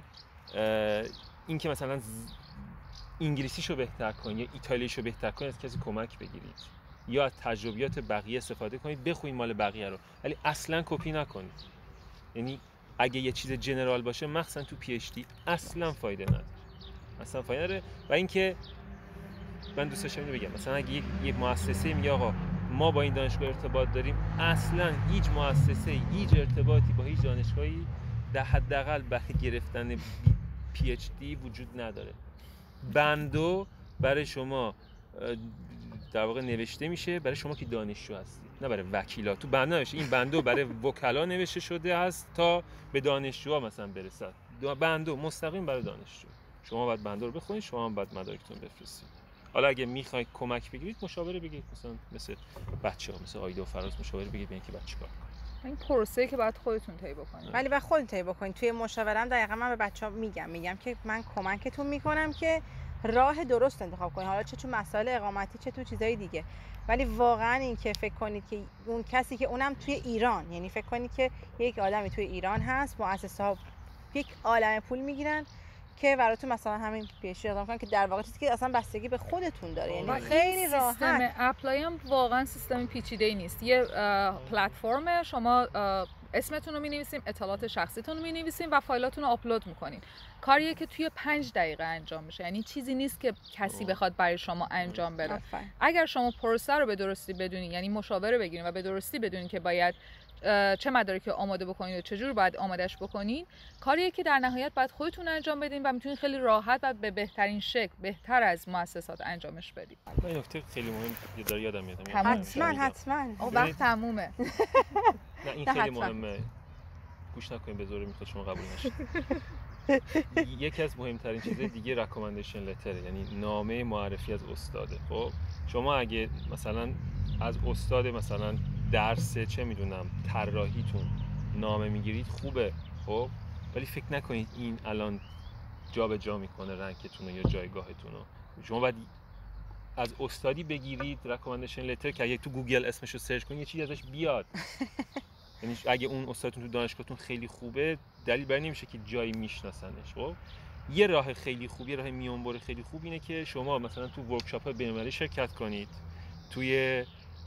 این که مثلا انگلیسیشو بهتر کنید یا ایتالیاییشو بهتر کنید از کسی کمک بگیرید یا از تجربیات بقیه استفاده کنید، بخونید مال بقیه رو، ولی اصلا کپی نکنید. یعنی اگه یه چیز جنرال باشه مخصوصا تو پی اچ دی اصلا فایده نداره. و اینکه من دوست داشتم اینو بگم، مثلا اگه یک مؤسسه میگه آقا ما با این دانشگاه ارتباط داریم، اصلا هیچ مؤسسه هیچ ارتباطی با هیچ دانشگاهی در حداقل برای گرفتن پی اچ دی وجود نداره. بندو برای شما در واقع نوشته میشه برای شما که دانشجو هستید، نه برای وکیلا. تو بند نوشته این بندو برای وکلا نوشته شده است تا به دانشجوها مثلا برسد. بندو مستقیم برای دانشجو. شما باید بندو رو بخونید، شما هم باید مدارکتون بفرستید. حالا اگه میخواید کمک بگیرید مشاوره بگیرید، مثل بچه‌ها مثل آیدا و فراز مشاوره بگیرید ببینید که بعد چیکار کنید. این پروسه‌ای که باید خودتون طی بکنید. ولی بعد خودتون طی بکنید. توی مشاورم دقیقاً من به بچه‌ها میگم که من کمکتون میکنم که راه درست انتخاب کنید، حالا چه تو مسائل اقامتی چه تو چیزای دیگه. ولی واقعا این که فکر کنید که اون کسی که اونم توی ایران، یعنی فکر کنید که یک آدمی توی ایران هست، مؤسسه‌ها یک عالمه پول میگیرن که براتون مثلا همین پیشی اقدام کنن که در واقع چیزی که اصلا بستگی به خودتون داره. یعنی خیلی راحت. سیستم اپلای هم واقعا سیستم پیچیده‌ای نیست. یه پلتفرم شما اسمتون رو می‌نویسیم، اطلاعات شخصیتون رو می‌نویسیم و فایلاتون رو آپلود می‌کنین. کاریه که توی 5 دقیقه انجام میشه، یعنی چیزی نیست که کسی بخواد برای شما انجام بده. اگر شما پروسه رو به درستی بدونین، یعنی مشاوره بگیرین و به درستی بدونین که باید چه مدارکی آماده بکنید و چجور باید آمادهش بکنین، کاریه که در نهایت باید خودتون انجام بدین و میتونین خیلی راحت و به بهترین شکل، بهتر از مؤسسات انجامش بدین. این نکته خیلی مهم داره یادم میاد. حتما وقت تمومه. نه این خیلی مهمه. گوش نکنین به زور میخواد شما قبول نشید. یکی از مهمترین چیزهای دیگه رکامندیشن لتره، یعنی نامه معرفی از استاده. خب شما اگه مثلا از استاد مثلا درس چه میدونم طراحیتون نامه میگیرید خوبه، خب ولی فکر نکنید این الان جابجا میکنه رنکتون یا جایگاهتون رو. شما باید از استادی بگیرید رکامندیشن لتر که اگه تو گوگل اسمش رو سرچ کنید یه چیزی ازش بیاد. یعنی اگه اون استادتون تو دانشگاهتون خیلی خوبه دلیل بر نمیشه که جایی میشناسنش. خب یه راه خیلی خوب، یه راه میانبر خیلی خوب اینه که شما مثلا تو ورکشاپ بین‌المللی شرکت کنید، توی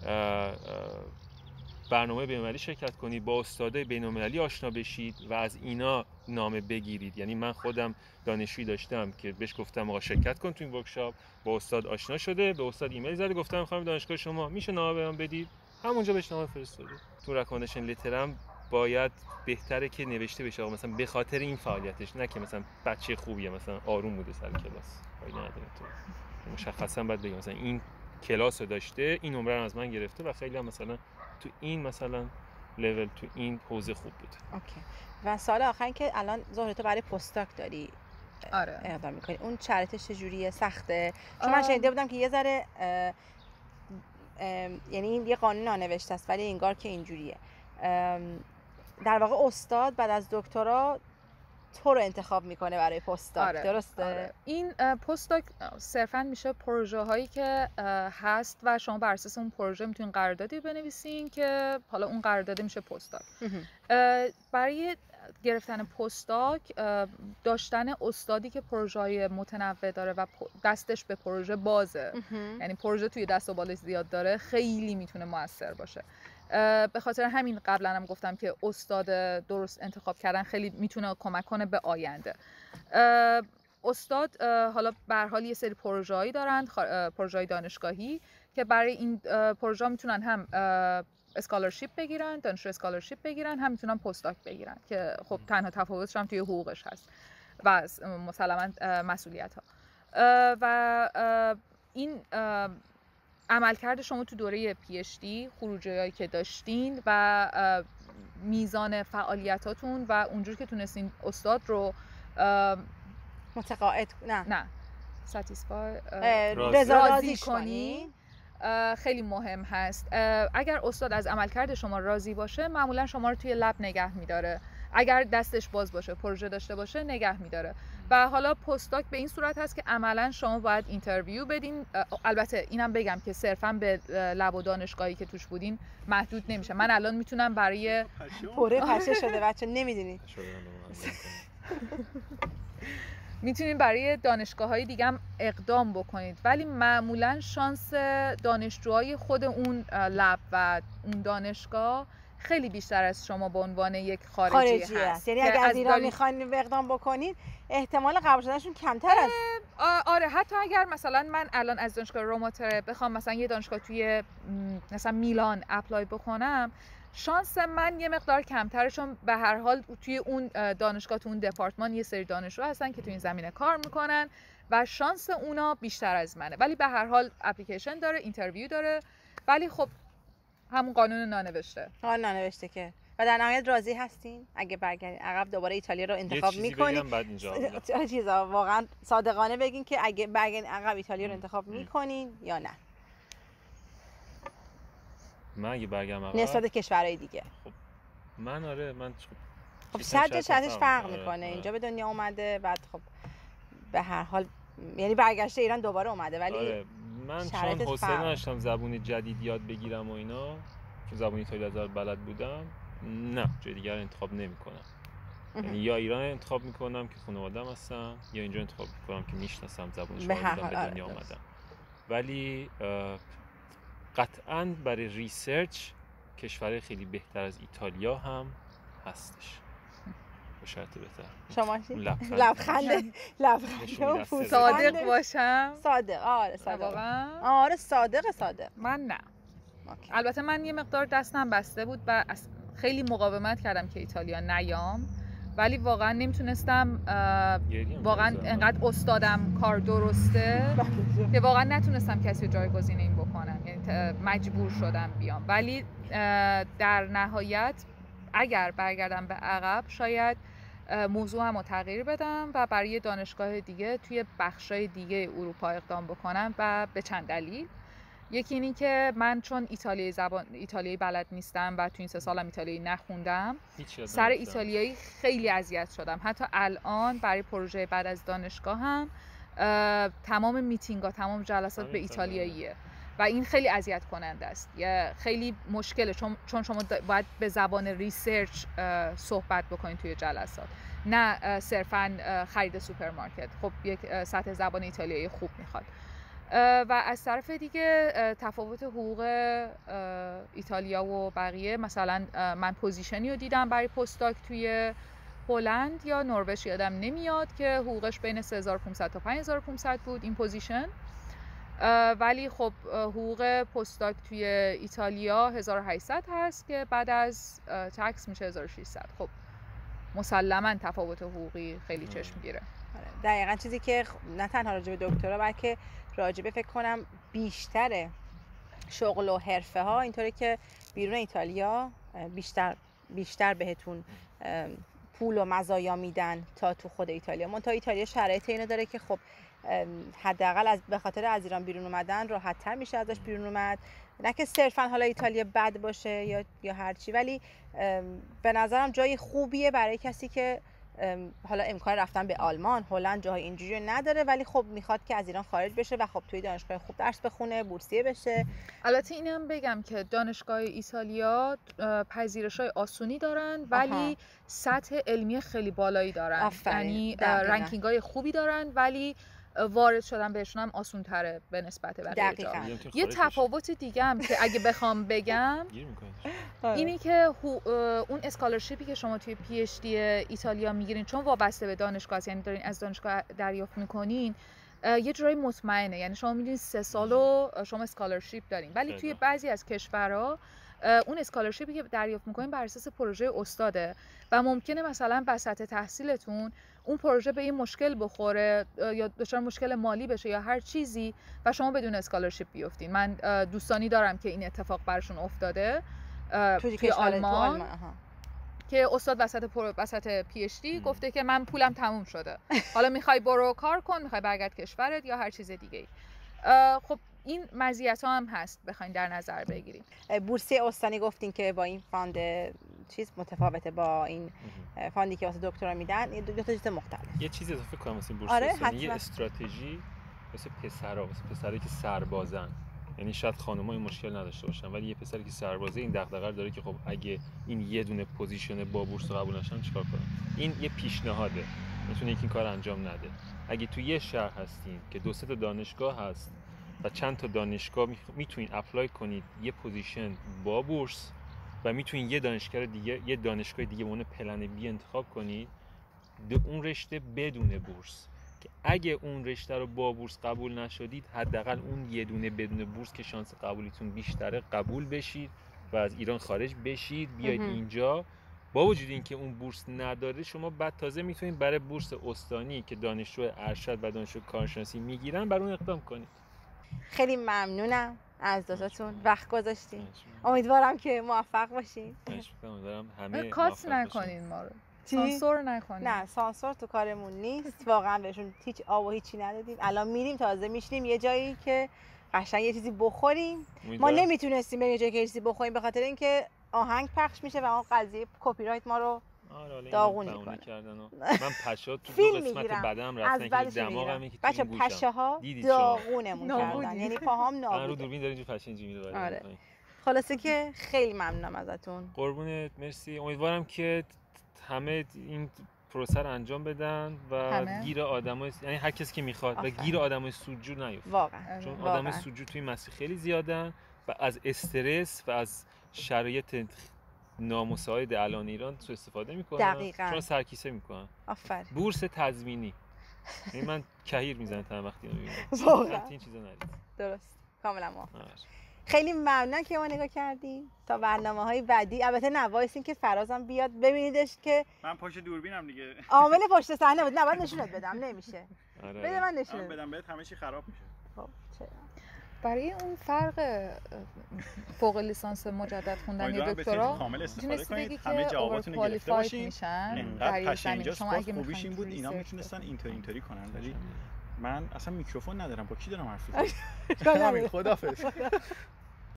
برنامه بین‌المللی شرکت کنید، با استادای بین‌المللی آشنا بشید و از اینا نامه بگیرید. یعنی من خودم دانشجویی داشتم که بهش گفتم آقا شرکت کن تو این ورکشاپ، با استاد آشنا شده، به استاد ایمیل زده گفتم می‌خوام دانشگاه شما میشه نامه بهم بدید، همونجا بهش نامه فرستاده. تو رکامندیشن لترم باید بهتره که نوشته بشه آقا مثلا به خاطر این فعالیتش، نه که مثلا بچه خوبیه مثلا آروم بوده سر کلاس، فایده نداره. تو مشخصا باید بگم مثلا این کلاس رو داشته، این نمره رو از من گرفته و خیلی هم مثلا تو این مثلا لول تو این حوزه خوب بود. اوکی. و سوال آخر که الان زهره تو برای پستاک داری اقدام می‌کنی، اون شرایطش چجوریه؟ سخته؟ چون من شنیده بودم که یه ذره یعنی یه قانون نانوشته است ولی انگار که اینجوریه. در واقع استاد بعد از دکترا تو رو انتخاب میکنه برای پستاک. درسته؟ این پستاک صرفا میشه پروژه هایی که هست و شما بر اساس اون پروژه میتونین قراردادی بنویسین که حالا اون قرارداد میشه پستاک. برای گرفتن پستاک داشتن استادی که پروژه های متنوع داره و دستش به پروژه بازه، یعنی پروژه توی دست و بالش زیاد داره، خیلی میتونه موثر باشه. به خاطر همین قبلا هم گفتم که استاد درست انتخاب کردن خیلی میتونه کمک کنه به آینده. استاد حالا به هر حال یه سری پروژه‌ای دارن، پروژه‌های دانشگاهی که برای این پروژه میتونن هم اسکالرشیپ بگیرن، دانشجو اسکالرشیپ بگیرن، هم میتونن پستاک بگیرن که خب تنها تفاوتش هم توی حقوقش هست و مسلماً مسئولیت‌ها. و این عملکرد شما تو دوره PhD، خروجی‌هایی که داشتین و میزان فعالیتاتون و اونجور که تونستین استاد رو متقاعد راضی کنین خیلی مهم هست. اگر استاد از عملکرد شما راضی باشه معمولا شما رو توی لب نگه میداره، اگر دستش باز باشه، پروژه داشته باشه نگه میداره. و حالا پستاک به این صورت هست که عملا شما باید اینترویو بدین. البته اینم بگم که صرفا به لب و دانشگاهی که توش بودین محدود نمیشه. من الان میتونم برای پوره پشه شده بچه نمیدونید میتونید برای دانشگاه‌های دیگه هم اقدام بکنید، ولی معمولا شانس دانشجوهای خود اون لب و اون دانشگاه خیلی بیشتر از شما به عنوان یک خارجی هست. یعنی اگر از ایران میخواین اقدام بکنید احتمال قبول شدنشون کمتر است. آره، حتی اگر مثلا من الان از دانشگاه روماتره بخوام مثلا یه دانشگاه توی مثلا میلان اپلای بکنم، شانس من یه مقدار کمتره، چون به هر حال توی اون دانشگاه تو اون دپارتمان یه سری دانشجو هستن که توی این زمینه کار میکنن و شانس اونا بیشتر از منه. ولی به هر حال اپلیکیشن داره، اینترویو داره، ولی خب همون قانون نانوشته که و در نهایت راضی هستین اگه برگردین عقب دوباره ایتالیا رو انتخاب میکنین؟ چیزا واقعا صادقانه بگین که اگه برگردین عقب ایتالیا رو انتخاب میکنین یا نه؟ من اگه برگردم عقب نسبت کشورهای دیگه خب من خب شرطش فرق میکنه. اینجا به دنیا اومده، بعد خب به هر حال یعنی برگشته ایران دوباره اومده، ولی من چون حوصله نداشتم زبون جدید یاد بگیرم و اینا، چون زبون ایتالیایی بلد بودم، نه جای دیگر انتخاب نمی‌کنم. یعنی یا ایران انتخاب می‌کنم که خانواده‌ام هستم، یا اینجا انتخاب می‌کنم که میشناسم زبونش رو به دنیا اومدم. ولی قطعاً برای ریسرچ کشور خیلی بهتر از ایتالیا هم هستش. به شرط بهتر. شما چی؟ لبخند. لبخند. صادق باشم. صادق. آره صادق. واقعا؟ آره صادق. من نه. اوکی. البته من یه مقدار دستم بسته بود و خیلی مقاومت کردم که ایتالیا نیام، ولی واقعا نمیتونستم، واقعا انقدر استادم کار درسته که واقعا نتونستم کسی رو جایگزین این بکنم، یعنی مجبور شدم بیام. ولی در نهایت اگر برگردم به عقب شاید موضوعم رو تغییر بدم و برای دانشگاه دیگه توی بخشای دیگه اروپا اقدام بکنم و به چند دلیل. یکی اینی که من چون ایتالیایی بلد نیستم و تو این 3 سالم ایتالیایی نخوندم، سر ایتالیایی خیلی اذیت شدم. حتی الان برای پروژه بعد از دانشگاه هم تمام میتینگ‌ها، تمام جلسات به ایتالیاییه و این خیلی اذیت کننده است. خیلی مشکله چون شما باید به زبان ریسرچ صحبت بکنید توی جلسات، نه صرفاً خرید سوپرمارکت. خب یک سطح زبان ایتالیایی خوب میخواد. و از طرف دیگه تفاوت حقوق ایتالیا و بقیه، مثلا من پوزیشنی رو دیدم برای پستاک توی هلند یا نروژ یادم نمیاد که حقوقش بین 3500 تا 5500 بود این پوزیشن، ولی خب حقوق پستاک توی ایتالیا 1800 هست که بعد از تکس میشه 1600. خب مسلماً تفاوت حقوقی خیلی چشم گیره. دقیقاً چیزی که نه تنها راجع به دکترا بلکه راجع به فکر کنم بیشتر شغل و حرفه ها اینطوری که بیرون ایتالیا بیشتر بهتون پول و مزایا میدن تا تو خود ایتالیا. منتها ایتالیا شرایط اینو داره که خب حداقل به خاطر از ایران بیرون اومدن راحت‌تر میشه ازش بیرون اومد. نه که صرفا حالا ایتالیا بد باشه یا هر چی، ولی به نظرم جای خوبیه برای کسی که حالا امکان رفتن به آلمان، هلند، جاهای اینجوری نداره ولی خب میخواد که از ایران خارج بشه و خب توی دانشگاه خوب درس بخونه، بورسیه بشه. البته اینم بگم که دانشگاه ایتالیا پذیرش‌های آسونی دارن ولی سطح علمی خیلی بالایی دارن، یعنی رنکینگ‌های خوبی دارن ولی وارد شدن بهشون هم آسون تره به نسبت بقیه جا. یه تفاوت دیگه هم که اگه بخوام بگم اینی که اون اسکالرشیپی که شما توی پی اچ دی ایتالیا میگیرین چون وابسته به دانشگاه، یعنی دارین از دانشگاه دریافت میکنین، یه جورایی مطمئنه، یعنی شما میدونید 3 سال شما اسکالرشیپ دارین. ولی توی بعضی از کشورها اون اسکالرشیپی که دریافت میکنین بر اساس پروژه استاده و ممکنه مثلا وسط تحصیلتون اون پروژه به این مشکل بخوره یا دچار مشکل مالی بشه یا هر چیزی و شما بدون اسکالرشیپ بیفتین. من دوستانی دارم که این اتفاق برشون افتاده توی آلمان که استاد وسط پی اچ دی گفته که من پولم تموم شده، حالا میخوای برو کار کن، میخوای برگرد کشورت یا هر چیز دیگه. خب این مزیت ها هم هست بخواین در نظر بگیریم. بورسیه استانی گفتین که با این فاند چیز متفاوته با این فاندی که واسه دکترا میدن، این دو تا چیز مختلف. یه چیزی اضافه کنم واسه بورسیه استانی، یه استراتژی واسه پسرایی که سربازن، یعنی شاید خانم‌ها این مشکل نداشته باشن ولی یه پسری که سربازه این دغدغه داره که خب اگه این یه دونه پوزیشن با بورس قبول نشم چیکار کنم. این یه پیشنهاده، میتونه این کار انجام نده. اگه تو یه شهر هستین که 2-3 تا دانشگاه هست و چند تا دانشگاه میتونین اپلای کنید یه پوزیشن با بورس و میتونین یه دانشگاه دیگه به عنوان پلن بی انتخاب کنید اون رشته بدون بورس، که اگه اون رشته رو با بورس قبول نشدید حداقل اون یه دونه بدون بورس که شانس قبولیتون بیشتره قبول بشید و از ایران خارج بشید بیاید اینجا. با وجود اینکه اون بورس نداره شما بعد تازه میتونید برای بورس استانی که دانشجو ارشد و دانشجو کارشناسی میگیرن بر اون اقدام کنید. خیلی ممنونم از دوستاتون وقت گذاشتین. امیدوارم که موفق باشین. امیدوارم همه کاس نکنین ما رو. سانسور نکنین. نه سانسور تو کارمون نیست. واقعا بهشون هیچ آب و هیچی ندادیم. الان میریم تازه میشینیم یه جایی که قشنگ یه چیزی بخوریم. ما نمیتونستیم بریم یه جایی که چیزی بخوریم به خاطر اینکه آهنگ پخش میشه و اون قضیه کپی رایت ما رو داغون میکنه. من پشا تو دو قسمت بدنم رفتن که دماغم یکی تو بچه پشه‌ها داغونمون کردن، یعنی پاهام نابوده. رو دوربین دارین جو پشه اینجوری میره. آره. خلاصه که خیلی ممنونم ازتون. قربونت، مرسی. امیدوارم که همه این پروسه رو انجام بدن و گیر آدمای، یعنی هر کسی که میخواد و گیر آدمای سودجو نیفته. واقعا چون آدمای سودجو توی مسیر خیلی زیادن و از استرس و از شرایط نامساعد الان ایران سوء استفاده میکنن. دقیقاً. چون سرکیسه میکنن. آفرین. بورس تضمینی. یعنی من کهیر میزنم تا وقتی اینو میبینم. واقعا این چیزا نرید. درست. کاملا موافقم. خیلی ممنونم که ما نگاه کردیم. تا برنامه‌های بعدی البته نوایسین که فرازم بیاد ببینیدش که من پشت دوربینم دیگه. عامل پشت صحنه بود. نه باید نشونت بدم نمیشه. آره. بده من نشونت بدم بهت همه چی خراب میشه. خب چرا؟ برای اون فرق فوق لیسانس مجدد خوندن یا دکترا کامل استفاده کنید، همه جواباتون رو گرفته باشین. میشن در قشنگه شما اگه خوبیش این بود اینا میتونستن اینطوری کنن، ولی من اصلا میکروفون ندارم، با کی دارم حرف میزنم؟ خدافظ.